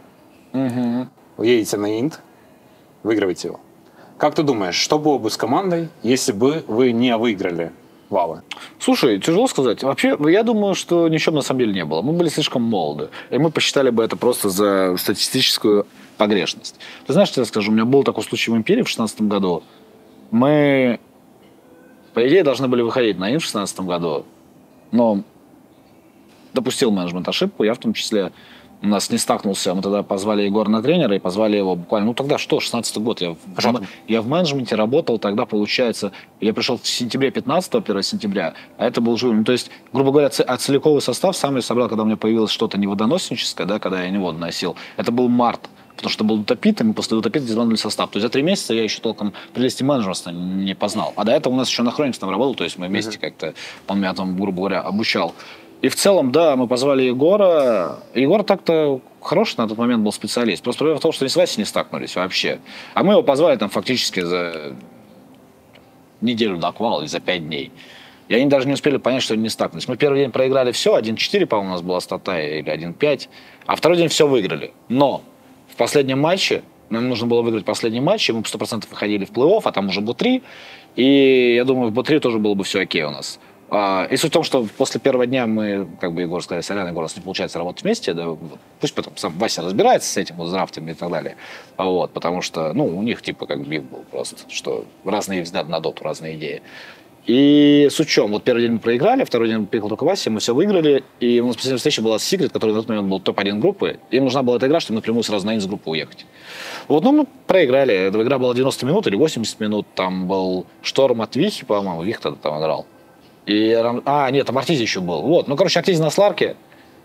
Вы едете на инт, выигрываете его. Как ты думаешь, что было бы с командой, если бы вы не выиграли валы? Слушай, тяжело сказать. Вообще, я думаю, что ничего на самом деле не было. Мы были слишком молоды. И мы посчитали бы это просто за статистическую погрешность. Ты знаешь, что я скажу? У меня был такой случай в Империи в 2016 году. Мы, по идее, должны были выходить на инт в 2016 году. Но допустил менеджмент ошибку. Я в том числе... У нас не стакнулся, мы тогда позвали Егора на тренера и позвали его буквально, тогда что, 16-й год, я в менеджменте работал, тогда, получается, я пришел в сентябре 15-го, 1 сентября, а это был жюри. То есть, грубо говоря, целиковый состав сам я собрал, когда у меня появилось что-то неводоносническое, да, когда я не воду носил, это был март, потому что был Дутопит, и мы после Дутопита дизайнули состав. То есть за 3 месяца я еще толком прелести менеджмента не познал. А до этого у нас еще на Хроникс там работал, то есть мы вместе как-то, он меня там, грубо говоря, обучал. И в целом, да, мы позвали Егора. Егор так-то хороший на тот момент был специалист. Просто проблема в том, что они с Васей не стакнулись вообще. А мы его позвали там фактически за неделю до квала или за 5 дней. И они даже не успели понять, что они не стакнулись. Мы первый день проиграли все, 1-4, по-моему, у нас была стата, или 1-5. А второй день все выиграли. Но в последнем матче Нам нужно было выиграть последний матч, и мы 100% выходили в плей-офф, а там уже Б3. И я думаю, в Б3 тоже было бы все окей у нас. И суть в том, что после первого дня мы, как бы Егор сказали, сорян, Егор, у нас не получается работать вместе, да, вот. Пусть потом сам Вася разбирается с этим, вот, с драфтами и так далее, вот, потому что, ну, у них типа как биф был просто, что разные взгляды на доту, разные идеи. И с учем, вот первый день мы проиграли, второй день приехал только Вася, мы все выиграли, и у нас последняя встреча была с Secret, который на тот момент был топ-1 группы, им нужна была эта игра, чтобы напрямую сразу на инс-группу уехать. Вот, ну, мы проиграли, эта игра была 90 минут или 80 минут, там был шторм от Вихи, по-моему, Вих тогда там играл. И нет, там Артизи еще был. Вот, ну, короче, Артизи на Сларке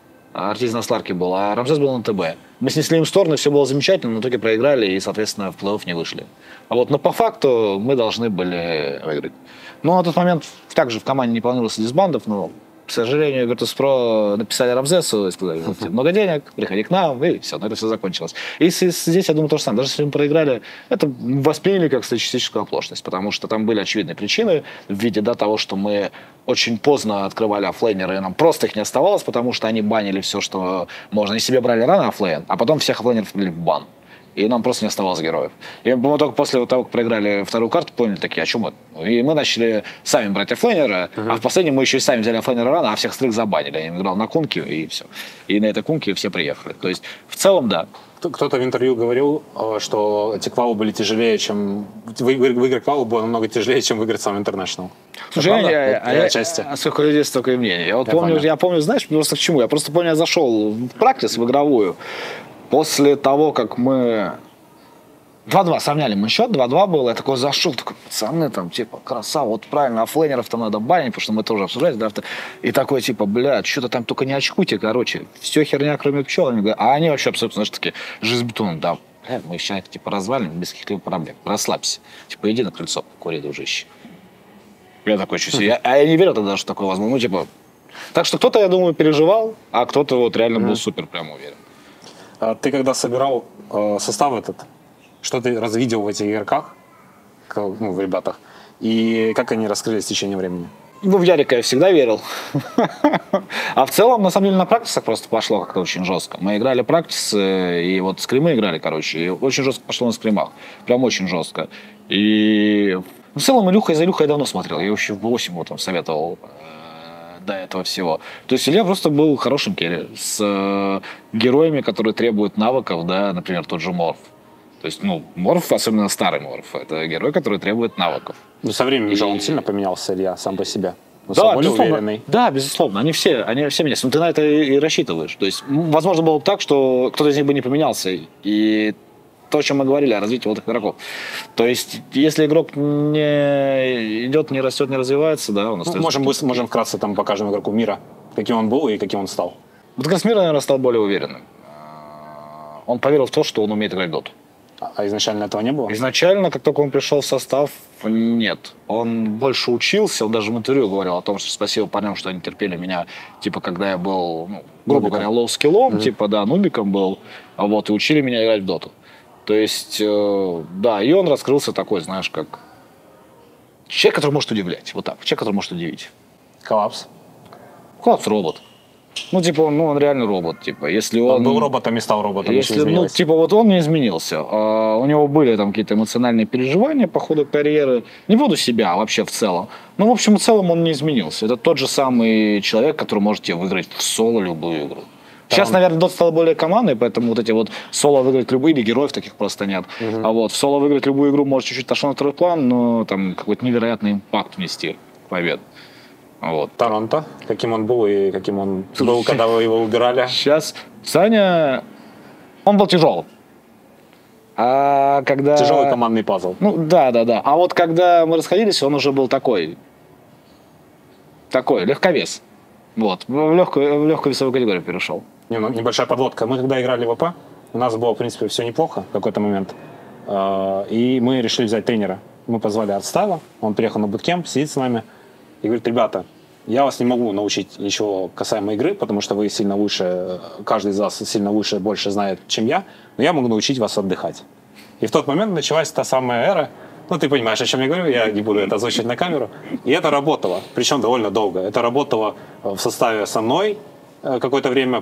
был, а Рамзес был на ТБ. Мы снесли им стороны, все было замечательно, но в итоге проиграли и, соответственно, в плей-офф не вышли. Но по факту мы должны были выиграть. Но на тот момент также в команде не планировался дисбандов, но, к сожалению, Virtus.pro написали Рамзесу и сказали, много денег, приходи к нам, и все, на это все закончилось. И здесь, я думаю, то же самое. Даже если мы проиграли, это восприняли как статистическую оплошность, потому что там были очевидные причины в виде того, что мы очень поздно открывали оффлейнеры, и нам просто их не оставалось, потому что они банили все, что можно. И себе брали рано оффлейн, а потом всех оффлейнеров ввели в бан. И нам просто не оставалось героев. И мы только после того, как проиграли вторую карту, поняли такие, о чем это? И мы начали сами брать оффлейнера, а в последнем мы еще и сами взяли оффлейнера рано, а всех стрик забанили. Я играл на кунке, и все. И на этой кунке все приехали. То есть, в целом, да. Кто-то в интервью говорил, что эти квалы были тяжелее, чем... Выиграть квалы было намного тяжелее, чем выиграть сам Интернешнл. Слушай, сколько людей, столько и мнений. Я помню, знаешь, просто к чему? Я просто помню, я зашел в практис, в игровую, после того, как мы 2-2 сравняли мы счет, 2-2 было, я такой зашел, такой, пацаны, там, типа, красава, вот правильно, оффлейнеров там надо банить, потому что мы тоже обсуждали драфты. И такой, типа, блядь, что-то там только не очкуйте, короче, все херня, кроме пчел. А они вообще абсолютно, знаешь, такие, железобетон, да, блядь, мы сейчас их, типа, развалим без каких-либо проблем, расслабься. Типа, иди на крыльцо, кури, дружище. Я такой, что себе, я не верил тогда, что такое возможно, ну, типа. Так что кто-то, я думаю, переживал, а кто-то вот реально был супер прямо уверен. А ты когда собирал состав этот, что ты развидел в этих игроках, ну, в ребятах, и как они раскрылись в течение времени? Ну, в Ярика я всегда верил. А в целом, на самом деле, на практисах просто пошло как-то очень жестко. Мы играли практисы, и вот скримы играли, короче, и очень жестко пошло на скримах. Прям очень жестко. И в целом за Илюхой я давно смотрел. Я еще в 8 его там советовал до этого всего. То есть Илья просто был хорошим керри с героями, которые требуют навыков, да, например, тот же Морф. То есть, ну, Морф, особенно старый Морф, это герой, который требует навыков. Ну, со временем же он сильно поменялся, Илья, сам по себе. Да, более уверенный. Да, безусловно. Они все менялись. Но ты на это и рассчитываешь. То есть, возможно, было бы так, что кто-то из них бы не поменялся. И то, о чем мы говорили, о развитии вот этих игроков. То есть, если игрок не идет, не растет, не развивается, да, он остается. Можем вкратце там покажем игроку мира, каким он был и каким он стал. Вот как раз Мира, наверное, стал более уверенным. Он поверил в то, что он умеет играть доту. А изначально этого не было? Изначально, как только он пришел в состав, нет. Он больше учился, он даже в интервью говорил о том, что спасибо парням, что они терпели меня, типа, когда я был, ну, грубо говоря, лоу-скиллом, типа, да, нубиком был, вот, и учили меня играть в доту. То есть, да, и он раскрылся такой, знаешь, как человек, который может удивлять, вот так, человек, который может удивить. Коллапс. Коллапс робот. Ну, типа, он реально робот, типа, если он был роботом и стал роботом, если, ну, типа, вот он не изменился. У него были там какие-то эмоциональные переживания по ходу карьеры. Не буду себя, а вообще в целом. Ну, в общем и целом он не изменился. Это тот же самый человек, который может тебе выиграть в соло любую игру. Сейчас, наверное, Dota стала более командой, поэтому вот эти вот соло выиграть любые, или героев таких просто нет. А вот в соло выиграть любую игру может чуть-чуть отошел на второй план, но там какой-то невероятный импакт внести в победу. Вот. Торонто, каким он был и каким он был, когда вы его убирали? Сейчас Саня, он был тяжелым. А когда... Тяжелый командный пазл. Ну, да. А вот когда мы расходились, он уже был такой легковес. Вот, в легкую весовую категорию перешел. Небольшая подводка. Мы когда играли в ВП, у нас было, в принципе, все неплохо в какой-то момент. И мы решили взять тренера. Мы позвали Артстайла, он приехал на буткемп, сидит с нами. И говорит, ребята, я вас не могу научить ничего касаемо игры, потому что вы сильно выше, каждый из вас сильно выше, больше знает, чем я, но я могу научить вас отдыхать. И в тот момент началась та самая эра, ну ты понимаешь, о чем я говорю, я не буду это озвучивать на камеру, и это работало, причем довольно долго. Это работало в составе со мной какое-то время,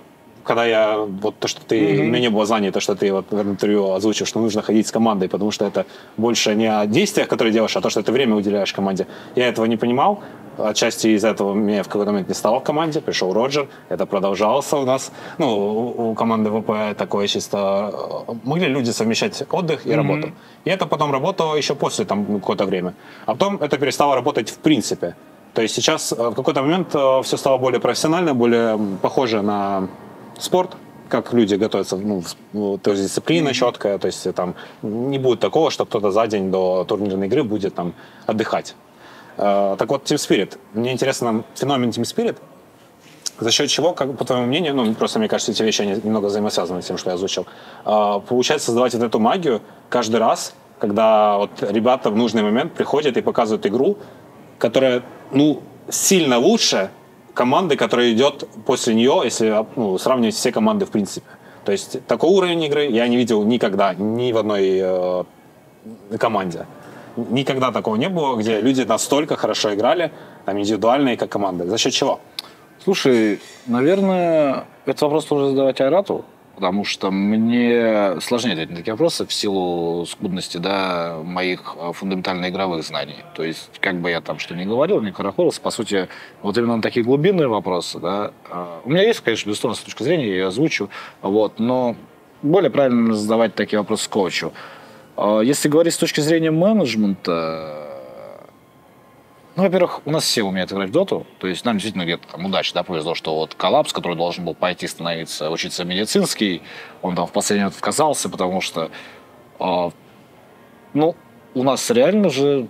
когда я, вот то, что ты, у меня не было знания, то, что ты вот в интервью озвучил, что нужно ходить с командой, потому что это больше не о действиях, которые делаешь, а то, что ты время уделяешь команде. Я этого не понимал. Отчасти из-за этого меня в какой-то момент не стало в команде, пришел Роджер, это продолжалось у нас. Ну, у команды ВП такое чисто... Могли люди совмещать отдых и работу. И это потом работало еще после там какое-то время. А потом это перестало работать в принципе. То есть сейчас в какой-то момент все стало более профессионально, более похоже на спорт, как люди готовятся, то есть дисциплина четкая, то есть там не будет такого, что кто-то за день до турнирной игры будет там отдыхать. Так вот, Team Spirit. Мне интересно феномен Team Spirit, за счет чего, как, по твоему мнению, просто мне кажется, эти вещи они немного взаимосвязаны с тем, что я озвучил, получается создавать вот эту магию каждый раз, когда вот ребята в нужный момент приходят и показывают игру, которая, сильно лучше команды, которая идет после нее, если сравнивать все команды в принципе. То есть такой уровень игры я не видел никогда, ни в одной команде. Никогда такого не было, где люди настолько хорошо играли, там, индивидуальные, как команды. За счет чего? Слушай, наверное, этот вопрос нужно задавать Айрату, потому что мне сложнее ответить на такие вопросы в силу скудности, моих фундаментально-игровых знаний. То есть, как бы я там что ни говорил, ни хорохорился, по сути, вот именно на такие глубинные вопросы, у меня есть, конечно, безусловно, с точки зрения, я ее озвучу, но более правильно задавать такие вопросы коучу. Если говорить с точки зрения менеджмента, во-первых, у нас все умеют играть в доту, то есть нам действительно где-то там удачно повезло, что вот коллапс, который должен был пойти учиться медицинский, он там в последний момент отказался, потому что, у нас реально же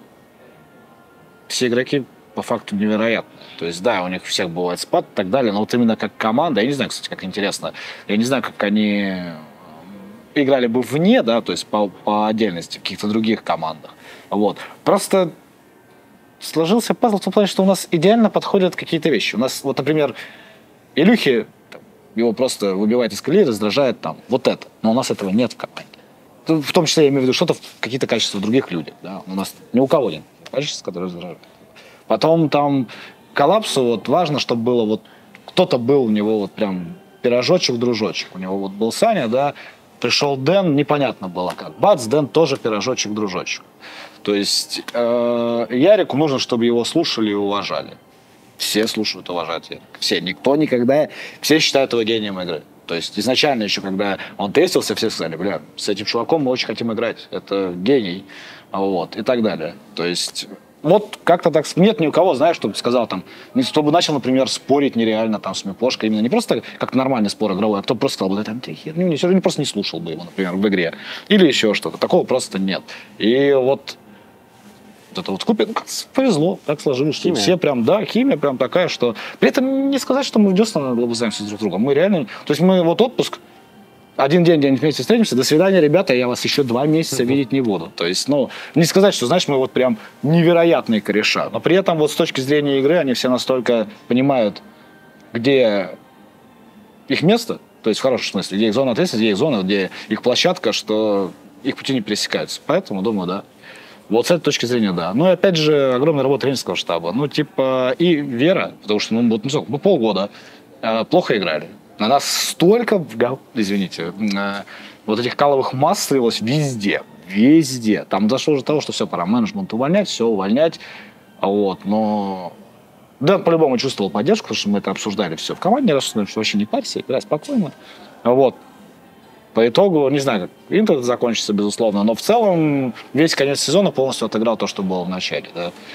все игроки по факту невероятны. То есть, у них у всех бывает спад и так далее, но вот именно как команда, я не знаю, кстати, как интересно, я не знаю, как они играли бы вне, то есть по отдельности в каких-то других командах. Просто сложился пазл в том плане, что у нас идеально подходят какие-то вещи. У нас, например, Илюхи, его просто выбивает из колеи, раздражает вот это. Но у нас этого нет в команде. В том числе, я имею в виду, что-то какие-то качества в других людях. У нас ни у кого нет качества, которые раздражают. Потом там коллапсу важно, чтобы было кто-то был у него прям пирожочек-дружочек. У него был Саня, пришел Дэн, непонятно было как. Бац, Дэн тоже пирожочек-дружочек. То есть Ярику нужно, чтобы его слушали и уважали. Все слушают и уважают Ярика. Все. Никто никогда... Все считают его гением игры. То есть изначально еще, когда он тестился, все сказали, с этим чуваком мы очень хотим играть. Это гений. И так далее. То есть... как-то так... Нет ни у кого, чтобы сказал чтобы начал, например, спорить нереально с Мипошкой. Именно не просто как нормальный спор игровой, а кто просто сказал, ты херню, просто не слушал бы его, например, в игре. Или еще что-то. Такого просто нет. И это вкупе, повезло, так сложилось, что все прям, химия прям такая, что... При этом не сказать, что мы дёсно лобызаемся друг с другом. Мы реально... То есть мы отпуск, один день где-нибудь вместе встретимся, до свидания, ребята, я вас еще 2 месяца видеть не буду. То есть, не сказать, что, мы прям невероятные кореша. Но при этом с точки зрения игры они все настолько понимают, где их место, то есть в хорошем смысле, где их зона ответственности, где их зона, где их площадка, что их пути не пересекаются. Поэтому, думаю, с этой точки зрения, Ну и опять же, огромная работа тренерского штаба. И вера, потому что, мы полгода плохо играли. На нас столько, извините, этих каловых масс слилось везде. Везде. Там дошло до того, что все, пора менеджмент увольнять, все увольнять. Но... по-любому чувствовал поддержку, потому что мы это обсуждали все в команде, рассуждали, что вообще не парься, играй спокойно. По итогу, не знаю, как Интер закончится, безусловно, но в целом весь конец сезона полностью отыграл то, что было в начале.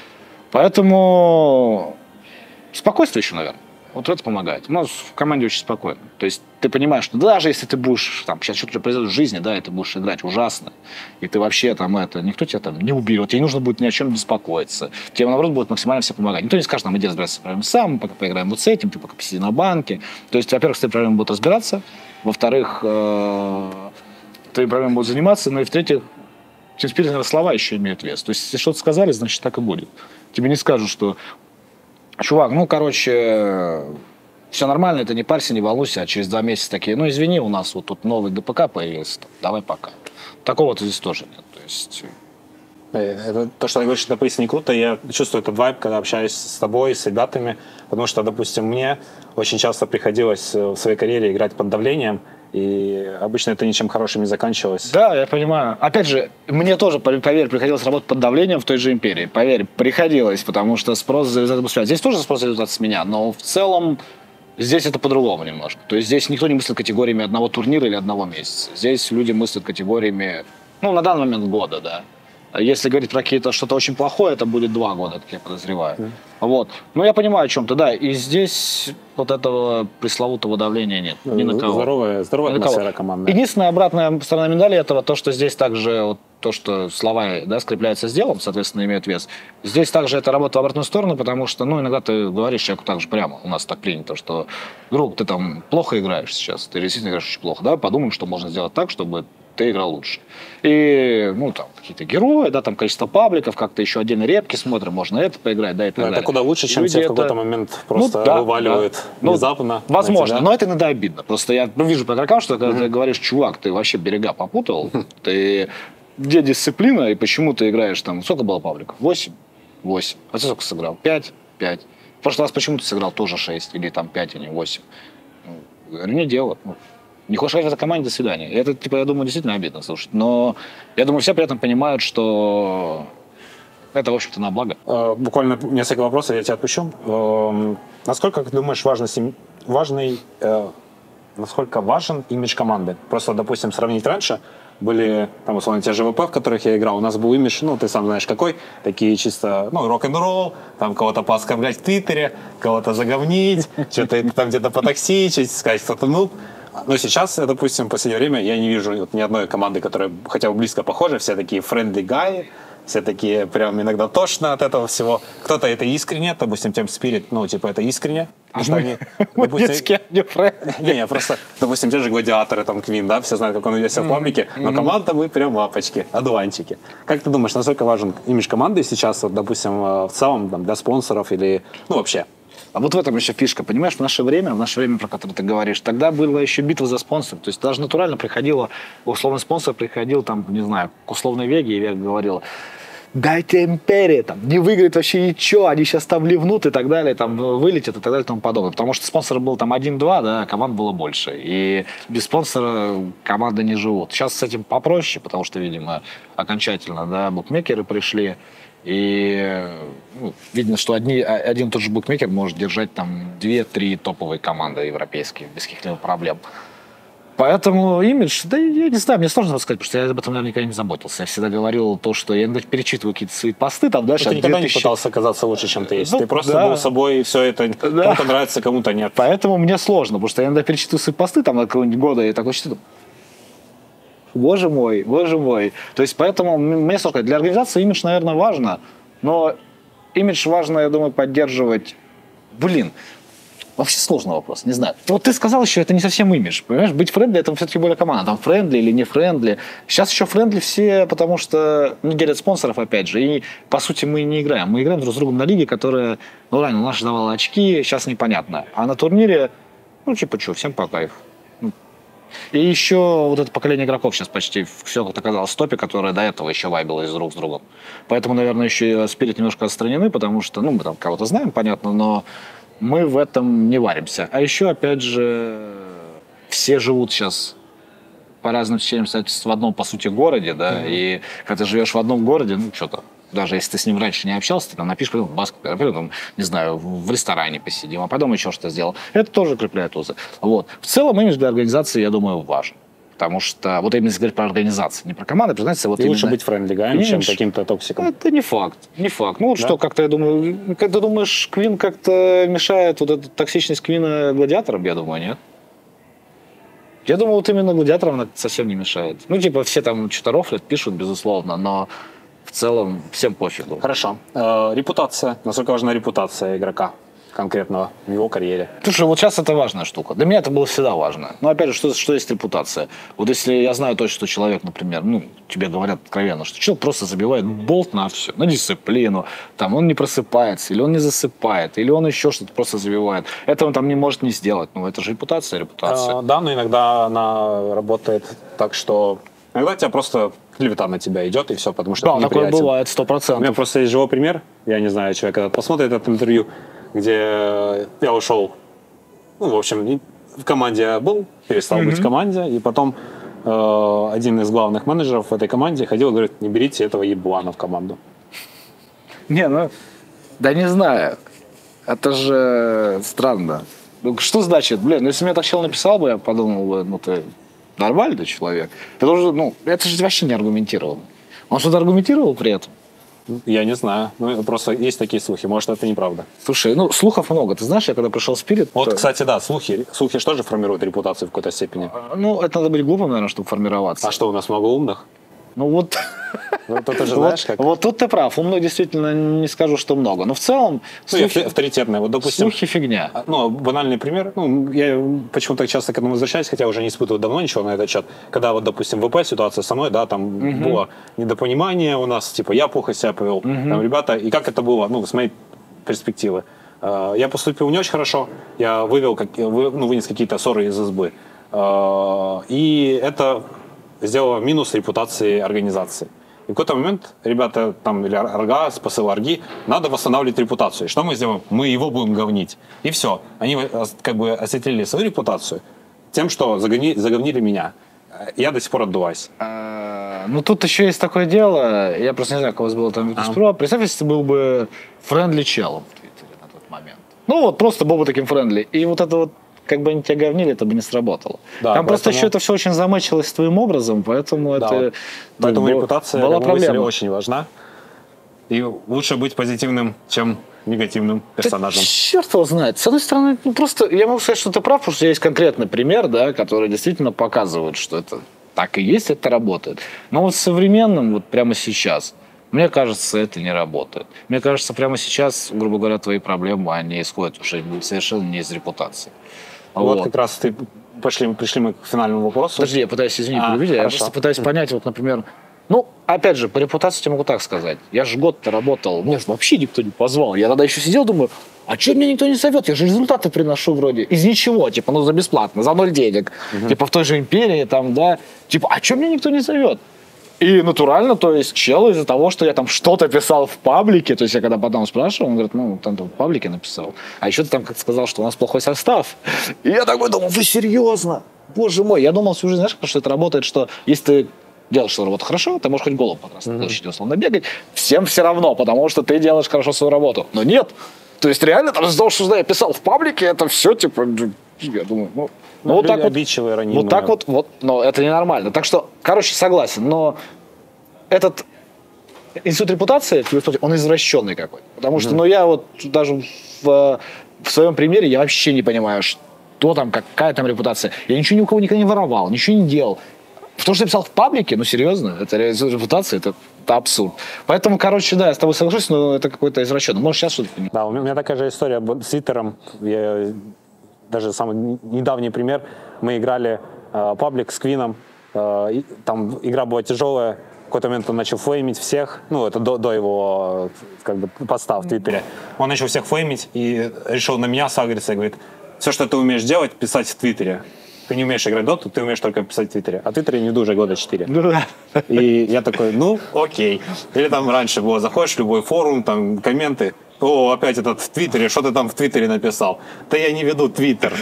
Поэтому спокойствие еще, наверное. Это помогает. У нас в команде очень спокойно. То есть ты понимаешь, что даже если ты будешь, сейчас что-то произойдет в жизни, и ты будешь играть ужасно, и ты вообще никто тебя не уберет, тебе не нужно будет ни о чем беспокоиться. Тебе, наоборот, будет максимально все помогать. Никто не скажет, иди разбираться с проблемами сам, пока поиграем с этим, ты пока посиди на банке. То есть, во-первых, с твоими проблемами будут разбираться, во-вторых, твоими проблемами будут заниматься, и в-третьих, Team Spirit, слова еще имеют вес. То есть, если что-то сказали, значит, так и будет. Тебе не скажут, что чувак, все нормально, это не парься, не волнуйся, а через 2 месяца такие, извини, у нас тут новый ДПК появился, давай пока. Такого-то здесь тоже нет. То есть Это то, что ты говоришь, это поистине круто. Я чувствую этот вайб, когда общаюсь с тобой, с ребятами, потому что, допустим, мне очень часто приходилось в своей карьере играть под давлением, и обычно это ничем хорошим не заканчивалось. Да, я понимаю. Опять же, мне тоже, поверь, приходилось работать под давлением в той же империи. Поверь, приходилось, потому что спрос за результат был с меня. Здесь тоже спрос за результат с меня, но в целом здесь это по-другому немножко. То есть здесь никто не мыслит категориями одного турнира или одного месяца. Здесь люди мыслят категориями, ну, на данный момент года, да. Если говорить про что-то очень плохое, это будет 2 года, как я подозреваю. Вот. Но я понимаю о чем-то, да. И здесь вот этого пресловутого давления нет. Ни на кого. Здоровая атмосфера командная. Единственная обратная сторона медали этого, то, что здесь также вот, то, что слова, да, скрепляются с делом, соответственно, имеют вес. Здесь также это работа в обратную сторону, потому что, ну, иногда ты говоришь человеку так же прямо. У нас так принято, что, друг, ты там плохо играешь сейчас, ты действительно играешь очень плохо. Давай подумаем, что можно сделать так, чтобы ты играл лучше. И, ну, там, какие-то герои, да, там, количество пабликов, как-то еще отдельно репки смотрим, можно это поиграть, да, и так далее. Это куда лучше, чем тебе в какой-то момент просто вываливают внезапно. Ну, возможно, но это иногда обидно. Просто я вижу по игрокам, что когда ты говоришь, чувак, ты вообще берега попутал, ты... Где дисциплина, и почему ты играешь там... Сколько было пабликов? 8? 8. А ты сколько сыграл? 5? 5. В прошлый раз почему ты сыграл тоже 6? Или там 5, а не 8? Ну, говорю, не дело. Не хочешь играть в этой команде, до свидания. Это, типа, я думаю, действительно обидно слушать. Но я думаю, все при этом понимают, что это, в общем-то, на благо. Буквально несколько вопросов, я тебя отпущу. Насколько, как думаешь, насколько важен имидж команды? Просто, допустим, сравнить раньше. Были, там, условно, те же ВП, в которых я играл. У нас был имидж, ну, ты сам знаешь какой. Такие чисто, ну, рок-н-ролл, там, кого-то пооскорблять в Твиттере, кого-то заговнить, что-то там где-то потоксичить, сказать, кто-то нуб. Но сейчас, допустим, в последнее время я не вижу ни одной команды, которая хотя бы близко похожа. Все такие friendly guy, все такие прям иногда тошно от этого всего. Кто-то это искренне, допустим, Team Spirit, ну, типа, это искренне. А мы детские, не friendly. Не, просто, допустим, те же гладиаторы, там, Квин, да, все знают, как он весит в паблике, но команда мы прям лапочки, одуванчики. Как ты думаешь, насколько важен имидж команды сейчас, вот, допустим, в целом, там, для спонсоров или, ну, вообще? А вот в этом еще фишка, понимаешь, в наше время, про которое ты говоришь, тогда была еще битва за спонсора. То есть даже натурально приходило, условный спонсор приходил, там, не знаю, к условной Веге, и Вега говорила, дайте империи, там, не выиграет вообще ничего, они сейчас там ливнут и так далее, там, вылетят и так далее и тому подобное. Потому что спонсор был там 1-2, да, команд было больше. И без спонсора команды не живут. Сейчас с этим попроще, потому что, видимо, окончательно, да, букмекеры пришли. И ну, видно, что один тот же букмекер может держать там 2-3 топовые команды европейские без каких-либо проблем. Поэтому имидж, да я не знаю, мне сложно сказать, потому что я об этом наверняка не заботился. Я всегда говорил то, что я иногда перечитываю какие-то свои посты, там дальше. Ты никогда не пытался оказаться лучше, чем ты есть. Ну, ты просто был собой, и все это кому-то нравится, кому-то нет. Поэтому мне сложно, потому что я иногда перечитываю свои посты там на какого-нибудь года, и такой читаю. Боже мой, боже мой. То есть, поэтому мне сложно. Для организации имидж, наверное, важно, но имидж важно, я думаю, поддерживать. Вообще сложный вопрос, не знаю. Вот ты сказал еще, это не совсем имидж, понимаешь? Быть френдли, это все-таки более команда. Там френдли или не френдли. Сейчас еще френдли все, потому что не делят спонсоров, опять же. И, по сути, мы не играем. Мы играем друг с другом на лиге, которая, ну, ранее у нас давала очки, сейчас непонятно. А на турнире, ну, типа, что, всем по кайфу. И еще вот это поколение игроков сейчас почти все как оказалось в топе, которое до этого еще вайбилось друг с другом. Поэтому, наверное, еще и Спирит немножко отстранены, потому что, ну, мы там кого-то знаем, понятно, но мы в этом не варимся. А еще, опять же, все живут сейчас по разным течениям обстоятельств в одном, по сути, городе, да, и когда ты живешь в одном городе, ну, что-то, даже если ты с ним раньше не общался, ты там напишешь, пойдем в баскет, пойдем, не знаю, в ресторане посидим, а потом еще что-то сделал. Это тоже укрепляет узы. Вот. В целом, имидж для организации, я думаю, важен. Потому что, вот именно если говорить про организацию, не про команды, знаете, вот и лучше быть френдли-гаем, чем каким-то токсиком. Это не факт, не факт. Ну, вот да? Что, как-то, я думаю, как ты думаешь, Квин как-то мешает, вот эта токсичность Квина гладиаторам, я думаю, нет? Я думаю, вот именно гладиаторам она совсем не мешает. Ну, типа, все там что-то рофлят, пишут, безусловно, но в целом всем пофигу. Хорошо. Репутация. Насколько важна репутация игрока конкретного в его карьере? Слушай, вот сейчас это важная штука. Для меня это было всегда важно. Но опять же, что есть репутация? Вот если я знаю точно, что человек, например, ну, тебе говорят откровенно, что человек просто забивает болт на все, на дисциплину, там, он не просыпается, или он не засыпает, или он еще что-то просто забивает. Этого он там не может не сделать. Ну, это же репутация. Да, но иногда она работает так, что иногда тебя просто клевета на тебя идет, и все, потому что Да, ты такое неприятен. бывает, У меня 100%. просто есть живой пример, я не знаю, человек когда посмотрит это интервью, где я ушел, ну, в общем, в команде я был, перестал быть в команде, и потом один из главных менеджеров в этой команде ходил и говорит, не берите этого еблана в команду. Не, ну, да не знаю. Это же странно. Ну, что значит? Блин, ну, если мне так человек написал бы, я подумал бы, ну, ты нормальный человек. Это уже, ну, это же вообще не аргументировано. Он что-то аргументировал при этом? Я не знаю, ну, просто есть такие слухи, может, это неправда. Слушай, ну, слухов много. Ты знаешь, я когда пришел в Spirit... Вот, то- кстати, да, слухи же тоже формируют репутацию в какой-то степени. Ну, это надо быть глупым, наверное, чтобы формироваться. А что, у нас много умных? Ну, вот... Ну, ты же знаешь, как... Вот тут ты прав. Умных действительно не скажу, что много. Но в целом Ну, и слухи, авторитетные. Вот, допустим, слухи фигня. ну, банальный пример. Ну, я почему-то часто к этому возвращаюсь, хотя уже не испытываю давно ничего на этот счет. Когда вот, допустим, в ВП ситуация со мной, да, там было недопонимание у нас, типа, я плохо себя повел, там, ребята, и как это было, ну, с моей перспективы. Я поступил не очень хорошо, я вынес какие-то ссоры из избы. И это сделало минус репутации организации. И в какой-то момент ребята, там, или Аргас, посыл Арги, надо восстанавливать репутацию. И что мы сделаем? Мы его будем говнить. И все. Они как бы осветлили свою репутацию тем, что заговнили меня. Я до сих пор отдуваюсь. Ну, тут еще есть такое дело. Я просто не знаю, как у вас было там Virtus.pro. Представь, если ты был бы френдли челом в Твиттере на тот момент. Ну, вот просто был бы таким френдли. И вот это вот, как бы они тебя говнили, это бы не сработало. Да, там просто поэтому- еще это все очень замычилось твоим образом, поэтому Да, это... вот. Поэтому была- репутация была как бы, мысли проблема. очень важна. И лучше быть позитивным, чем негативным персонажем. Черт его знает. С одной стороны, ну, просто я могу сказать, что ты прав, потому что есть конкретный пример, да, который действительно показывает, что это так и есть, это работает. Но вот с современным, вот прямо сейчас, мне кажется, это не работает. Мне кажется, прямо сейчас, грубо говоря, твои проблемы, они исходят уже совершенно не из репутации. Вот как раз пришли мы к финальному вопросу. Подожди, я пытаюсь, извини, перебить, я хорошо. просто пытаюсь понять, вот, например, ну, опять же, по репутации я могу так сказать. Я же год-то работал, меня же вообще никто не позвал. Я тогда еще сидел, думаю, а что меня никто не зовет? Я же результаты приношу вроде из ничего, типа, ну, за бесплатно, за 0 денег. Типа, в той же империи, там, да. Типа, а что меня никто не зовет? И натурально, то есть, чел из-за того, что я там что-то писал в паблике, то есть, я когда потом спрашивал, он говорит, ну, там в паблике написал. А еще ты там как сказал, что у нас плохой состав. И я такой думал, вы серьезно? Боже мой, я думал всю жизнь, знаешь, что это работает, что если ты делаешь свою работу хорошо, ты можешь хоть голову по Красной площади условно бегать, всем все равно, потому что ты делаешь хорошо свою работу. Но нет. То есть реально, там, из-за того, что я писал в паблике, это все, типа, я думаю, ну вот люди так вот, обидчивые, ранимые. вот так вот, но это ненормально. Так что, короче, согласен, но этот институт репутации, он извращенный какой-то. Потому что, ну, я вот даже в своем примере я вообще не понимаю, что там, какая там репутация. Я ничего ни у кого никогда не воровал, ничего не делал. То, что я писал в паблике, ну, серьезно, это репутация, это абсурд. Поэтому, короче, да, я с тобой соглашусь, но это какой-то извращенный. Может, сейчас что-то понимаю. Да, у меня такая же история с Твиттером. Даже самый недавний пример. Мы играли паблик с Квином. Там игра была тяжелая. В какой-то момент он начал флеймить всех. Ну, это до его как бы поста в Твиттере. Он начал всех флеймить и решил на меня сагриться и говорит, все, что ты умеешь делать, писать в Твиттере. Ты не умеешь играть доту, ты умеешь только писать в Твиттере. А в Твиттере не веду уже года 4. И я такой, ну, окей. Или там раньше было, заходишь в любой форум, там комменты, о, опять этот в Твиттере, что ты там в Твиттере написал? Да я не веду Твиттер.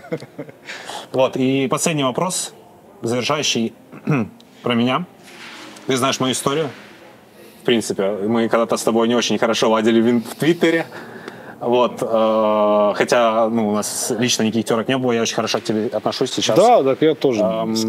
Вот, и последний вопрос, завершающий про меня. Ты знаешь мою историю. В принципе, мы когда-то с тобой не очень хорошо ладили в Твиттере. Вот, хотя, ну, у нас лично никаких терок не было, я очень хорошо к тебе отношусь сейчас. Да, так я тоже.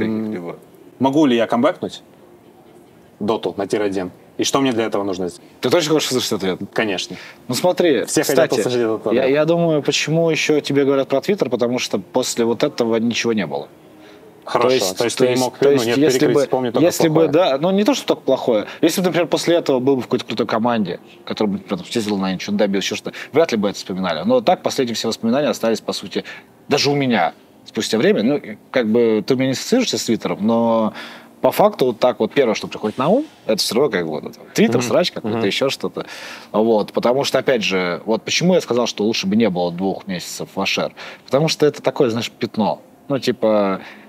Могу ли я камбэкнуть доту на тир-1? И что мне для этого нужно сделать? Ты точно хочешь услышать ответ? Конечно. Ну смотри, Все хотят кстати, услышать этот ответ. я думаю, почему еще тебе говорят про Твиттер, потому что после вот этого ничего не было. Хорошо. То есть ты не мог, ну, нет, если перекрыть, бы, вспомни только если плохое. бы, да, ну не то, что только плохое. Если бы, например, после этого был бы в какой-то крутой команде, которая бы съездила на ничего, добил, еще что-то, вряд ли бы это вспоминали. Но так последние все воспоминания остались, по сути, даже у меня спустя время. Ну, как бы ты у меня не ассоциируешься с Твиттером, но по факту вот так вот первое, что приходит на ум, это все равно как бы вот Твиттер, срач какой-то, еще что-то. Вот, потому что, опять же, вот почему я сказал, что лучше бы не было 2 месяцев в Ашер. Потому что это такое, знаешь, пятно. Ну, типа,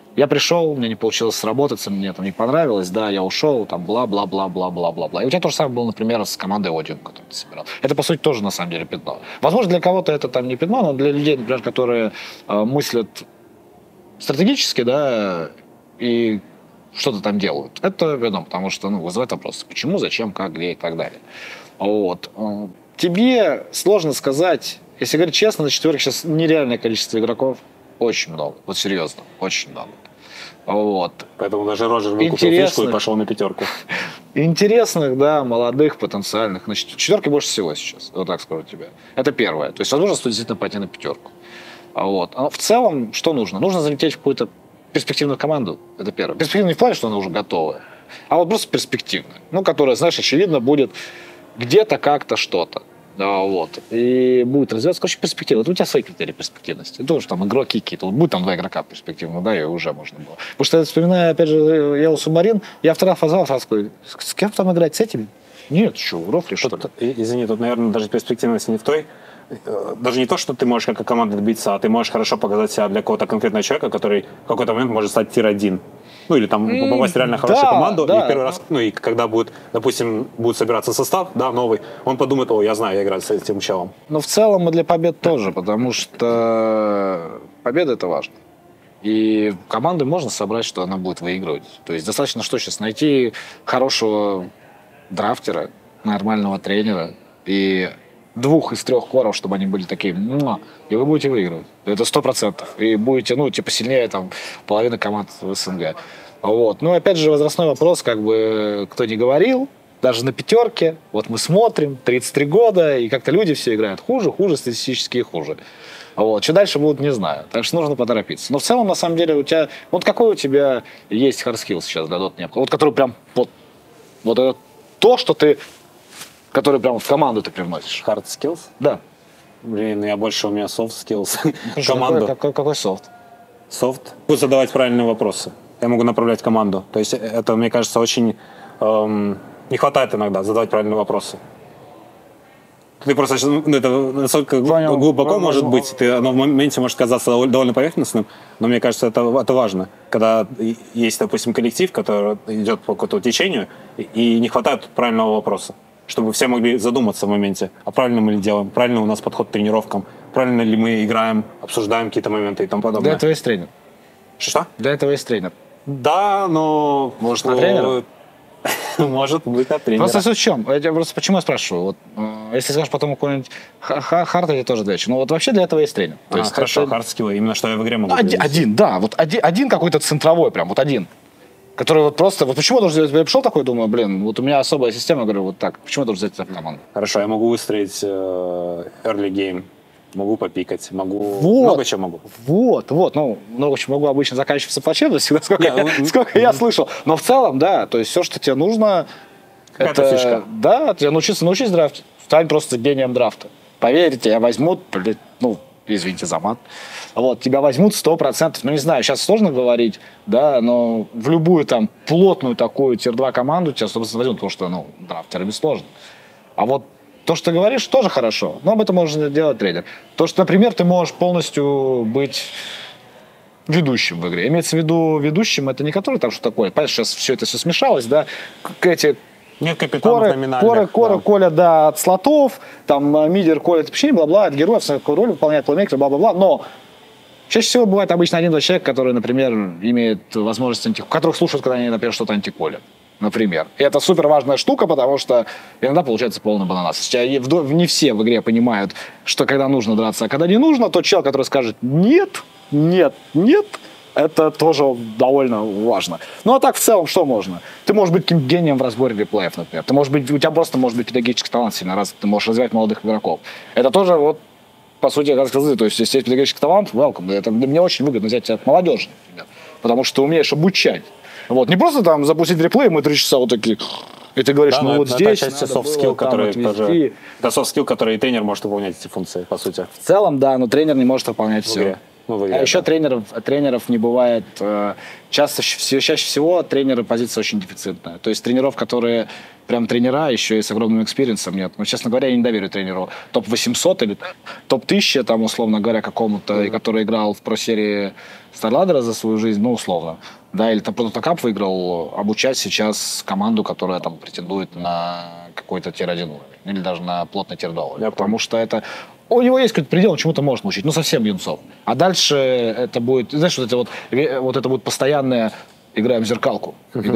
Я пришел, мне не получилось сработаться, мне там не понравилось, да, я ушел, там, бла-бла-бла-бла-бла-бла-бла. И у тебя то же самое было, например, с командой Одиум, которую ты собирал. Это, по сути, тоже, на самом деле, пятно. Возможно, для кого-то это там не пятно, но для людей, например, которые мыслят стратегически, да, и что-то там делают, это пятно, потому что, ну, вызывает вопрос, почему, зачем, как, где и так далее. Вот. Тебе сложно сказать, если говорить честно, на четверке сейчас нереальное количество игроков, очень много, вот серьезно, очень много. Вот. Поэтому даже Роджер выкупил фишку и пошел на пятерку. Интересных, да, молодых, потенциальных. Значит, четверки больше всего сейчас, вот так скажу тебе. Это первое. То есть, возможно, стоит действительно пойти на пятерку. Вот. А в целом, что нужно? Нужно залететь в какую-то перспективную команду. Это первое. Перспективная не в плане, что она уже готовая, а вот просто перспективная. Ну, которая, знаешь, очевидно, будет где-то, как-то, что-то. Вот. И будет развиваться, короче, перспектива. Вот у тебя свои критерии перспективности. Тоже там игроки какие-то. Вот будет там 2 игрока перспективно, да, и уже можно было. Потому что, вспоминая, опять же, Yellow Submarine, я второй раз позвал, сразу говорю, с кем там играть, с этим? Нет, что, Рофли, что ли? Извини, тут, наверное, даже перспективность не в той. Даже не то, что ты можешь как команда добиться, а ты можешь хорошо показать себя для какого-то конкретного человека, который в какой-то момент может стать тир-1. Ну, или там попасть в реально хорошую команду, и первый раз, ну, и когда будет, допустим, будет собираться состав, да, новый, он подумает, я знаю, я играю с этим челом. Но в целом и для побед тоже, потому что победа — это важно. И команды можно собрать, что она будет выигрывать. То есть достаточно что сейчас? Найти хорошего драфтера, нормального тренера и 2 из 3 коров, чтобы они были такие, и вы будете выигрывать. Это 100%. И будете, сильнее там половины команд в СНГ. Вот. Ну, опять же, возрастной вопрос, как бы, кто не говорил, даже на пятерке, вот мы смотрим, 33 года, и как-то люди все играют хуже, статистически и хуже. Вот. Что дальше будет, не знаю. Так что нужно поторопиться. Но в целом, на самом деле, у тебя... Вот какой у тебя есть хардскилл сейчас для Dota? Вот который прям... Вот это то, что ты... Который прям в команду ты привносишь. Hard skills? Да. Блин, у меня soft skills. Команду. Какой софт? Софт? Пусть задавать правильные вопросы. Я могу направлять команду. То есть это, мне кажется, очень... не хватает иногда задавать правильные вопросы. Ты просто... это настолько глубоко может быть. Оно в моменте может казаться довольно поверхностным, но мне кажется, это важно. Когда есть, допустим, коллектив, который идет по какому-то течению, и не хватает правильного вопроса, чтобы все могли задуматься в моменте, а правильно мы ли делаем, правильно у нас подход к тренировкам, правильно ли мы играем, обсуждаем какие-то моменты и тому подобное. Для этого есть тренер. Что? Для этого есть тренер. Да, но... Может, на тренера? Может быть, на тренера. Просто суть в чем? Почему я спрашиваю? Вот, если скажешь потом какой-нибудь хард, я тоже отвечу. Но вот вообще для этого есть тренер. То есть хорошо, хардскиллы, именно что я в игре могу один, да. Вот один какой-то центровой прям, вот один. Который вот просто... Вот почему я должен сделать? Я пришел такой, думаю, вот у меня особая система, говорю, вот так. Почему я должен взять эту команду? Хорошо, я могу выстроить early game, могу попикать, много чего могу. Много чего могу обычно заканчиваться плачевно, всегда, сколько я слышал. Но в целом, да, то есть все, что тебе нужно... Какая-то фишка. Да, тебе научись драфтить. Стань просто гением драфта. Поверьте, тебя возьмут, извините за мат. Вот, тебя возьмут 100%. Не знаю, сейчас сложно говорить, да, но в любую там плотную такую тир-2 команду тебя 100% возьмут, потому что, драфтерами сложно. А вот то, что ты говоришь, тоже хорошо, но об этом может делать тренер. То, что, например, ты можешь полностью быть ведущим в игре. Имеется в виду ведущим, это не который там что такое. Понимаешь, сейчас все это смешалось, да, Нет капитанов номинальных. Коля, да, от слотов, там мидер колет вообще, бла-бла, от героев, какую роль выполняет плеймейкер, бла-бла-бла, но чаще всего бывает обычно 1-2 человека, которые, например, имеют возможность, которых слушают, когда они, например, что-то антиколят. Например. И это супер важная штука, потому что иногда получается полный бананас. Не все в игре понимают, что когда нужно драться, а когда не нужно, тот чел, который скажет «нет», это тоже довольно важно. Ну, а так, в целом, что можно? Ты можешь быть каким-то гением в разборе реплеев, например. У тебя просто может быть педагогический талант сильно развит. Ты можешь развивать молодых игроков. Это тоже, по сути, как сказать, то есть, если есть педагогический талант, welcome. Это мне очень выгодно взять тебя от молодежи, например. Потому что ты умеешь обучать. Вот. Не просто там запустить реплей, мы 3 часа вот такие... И ты говоришь, здесь это soft-skill, который и тренер может выполнять эти функции, по сути. В целом, да, но тренер не может выполнять все. выиграть. А еще тренеров не бывает. Чаще всего тренеры позиция очень дефицитная. То есть тренеров, которые прям тренера, еще и с огромным экспириенсом нет. Но, честно говоря, я не доверю тренеру топ-800 или топ-1000, там, условно говоря, какому-то, который играл в про-серии StarLadder за свою жизнь, ну, условно. Да, или там Proto Cup выиграл, обучать сейчас команду, которая там претендует на какой-то тир-1 уровень. Или даже на плотный тир-2 уровень. Потому что это... У него есть какой-то предел, он чему-то может научить, ну, совсем юнцов. А дальше это будет, знаешь, вот это будет постоянное играем в зеркалку.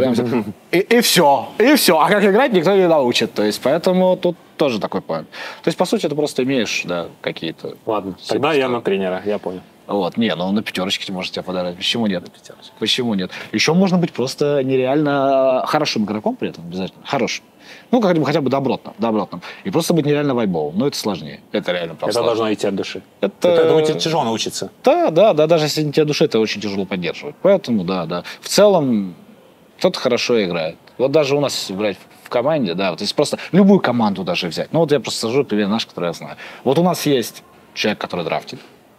И все. А как играть, никто не научит. То есть, поэтому тут тоже такой план. То есть, по сути, ты просто имеешь, да, какие-то... Ладно, тогда я на тренера, я понял. Вот, не, ну на пятерочке может тебя подарить. Почему нет? Почему нет? Еще можно быть просто нереально хорошим игроком при этом, обязательно. Хорошим. Ну, хотя бы добротным. И просто быть нереально вайбовым. Но это сложнее. Это реально просто сложнее. Должно идти от души. Это, думаю, тяжело научиться. Да, даже если не тебе от души, это очень тяжело поддерживать. Поэтому, да. В целом, кто-то хорошо играет. Вот даже у нас играть в команде, да, вот если просто любую команду даже взять. Ну, вот я просто сажу пример наш, который я знаю. Вот у нас есть человек, который драфтит,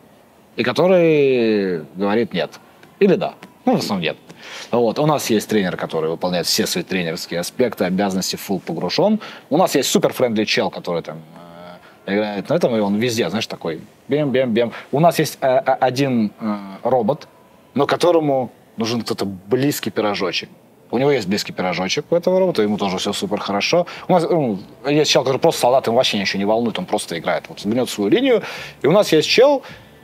и который говорит нет. Или да. Ну, в основном нет. Вот. У нас есть тренер, который выполняет все свои тренерские аспекты, обязанности, фулл погружен. У нас есть супер-френдли чел, который там играет на этом, и он везде, знаешь, такой бем-бем-бем. У нас есть один робот, но которому нужен кто-то близкий пирожочек. У него есть близкий пирожочек у этого робота, ему тоже все супер хорошо. У нас есть чел, который просто солдат, ему вообще ничего не волнует, он просто играет. Вот гнет свою линию. И у нас есть чел,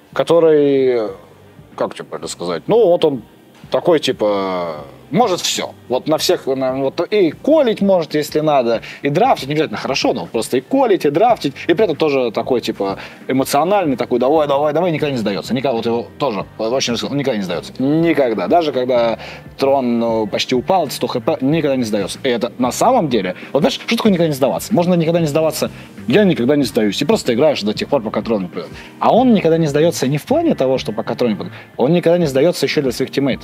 который, как тебе правильно сказать, ну вот он такой, типа, может все. Вот на всех, вот и колить может, если надо, и драфтить, не обязательно хорошо, но просто и колить, и драфтить, и при этом тоже такой, типа, эмоциональный, такой, давай, никогда не сдается. Никогда, вот его тоже, очень он никогда не сдается. Никогда. Даже когда трон почти упал, 100 хп, никогда не сдается. И это на самом деле, вот знаешь, что такое никогда не сдаваться? Можно никогда не сдаваться, я никогда не сдаюсь, и просто играешь до тех пор, пока трон не придет. А он никогда не сдается не в плане того, что пока трон не придет, он никогда не сдается еще для своих тиммейтов.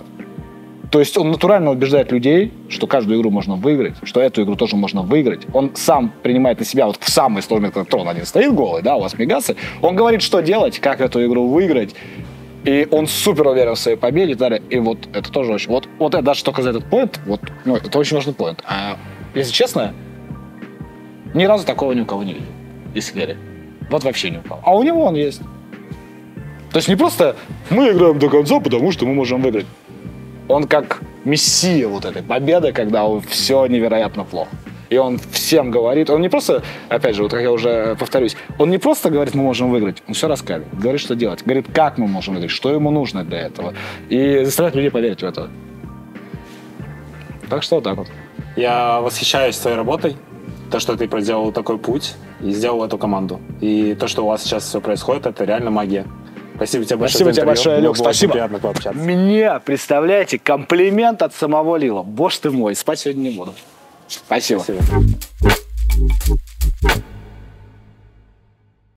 То есть он натурально убеждает людей, что каждую игру можно выиграть, что эту игру тоже можно выиграть. Он сам принимает на себя, вот в самый момент, когда трон один стоит голый, да, у вас мегасы, он говорит, что делать, как эту игру выиграть, и он супер уверен в своей победе и так далее. И вот это тоже очень... Вот это даже только за этот поинт, вот, ну, это очень важный поинт. А если честно, ни разу такого ни у кого не видел, если говорить. Вот вообще ни у кого. А у него он есть. То есть не просто мы играем до конца, потому что мы можем выиграть. Он как мессия вот этой победы, когда все невероятно плохо. И он всем говорит, он не просто, опять же, вот как я уже повторюсь, он не просто говорит, мы можем выиграть, он все рассказывает, говорит, что делать, говорит, как мы можем выиграть, что ему нужно для этого. И заставляет людей поверить в это. Так что вот так вот. Я восхищаюсь твоей работой, то, что ты проделал такой путь и сделал эту команду. И то, что у вас сейчас все происходит, это реально магия. Спасибо тебе большое. Спасибо тебе большое, Люк. Спасибо. Приятно пообщаться. Мне, представляете, комплимент от самого Лила. Боже ты мой, спать сегодня не буду. Спасибо. Спасибо.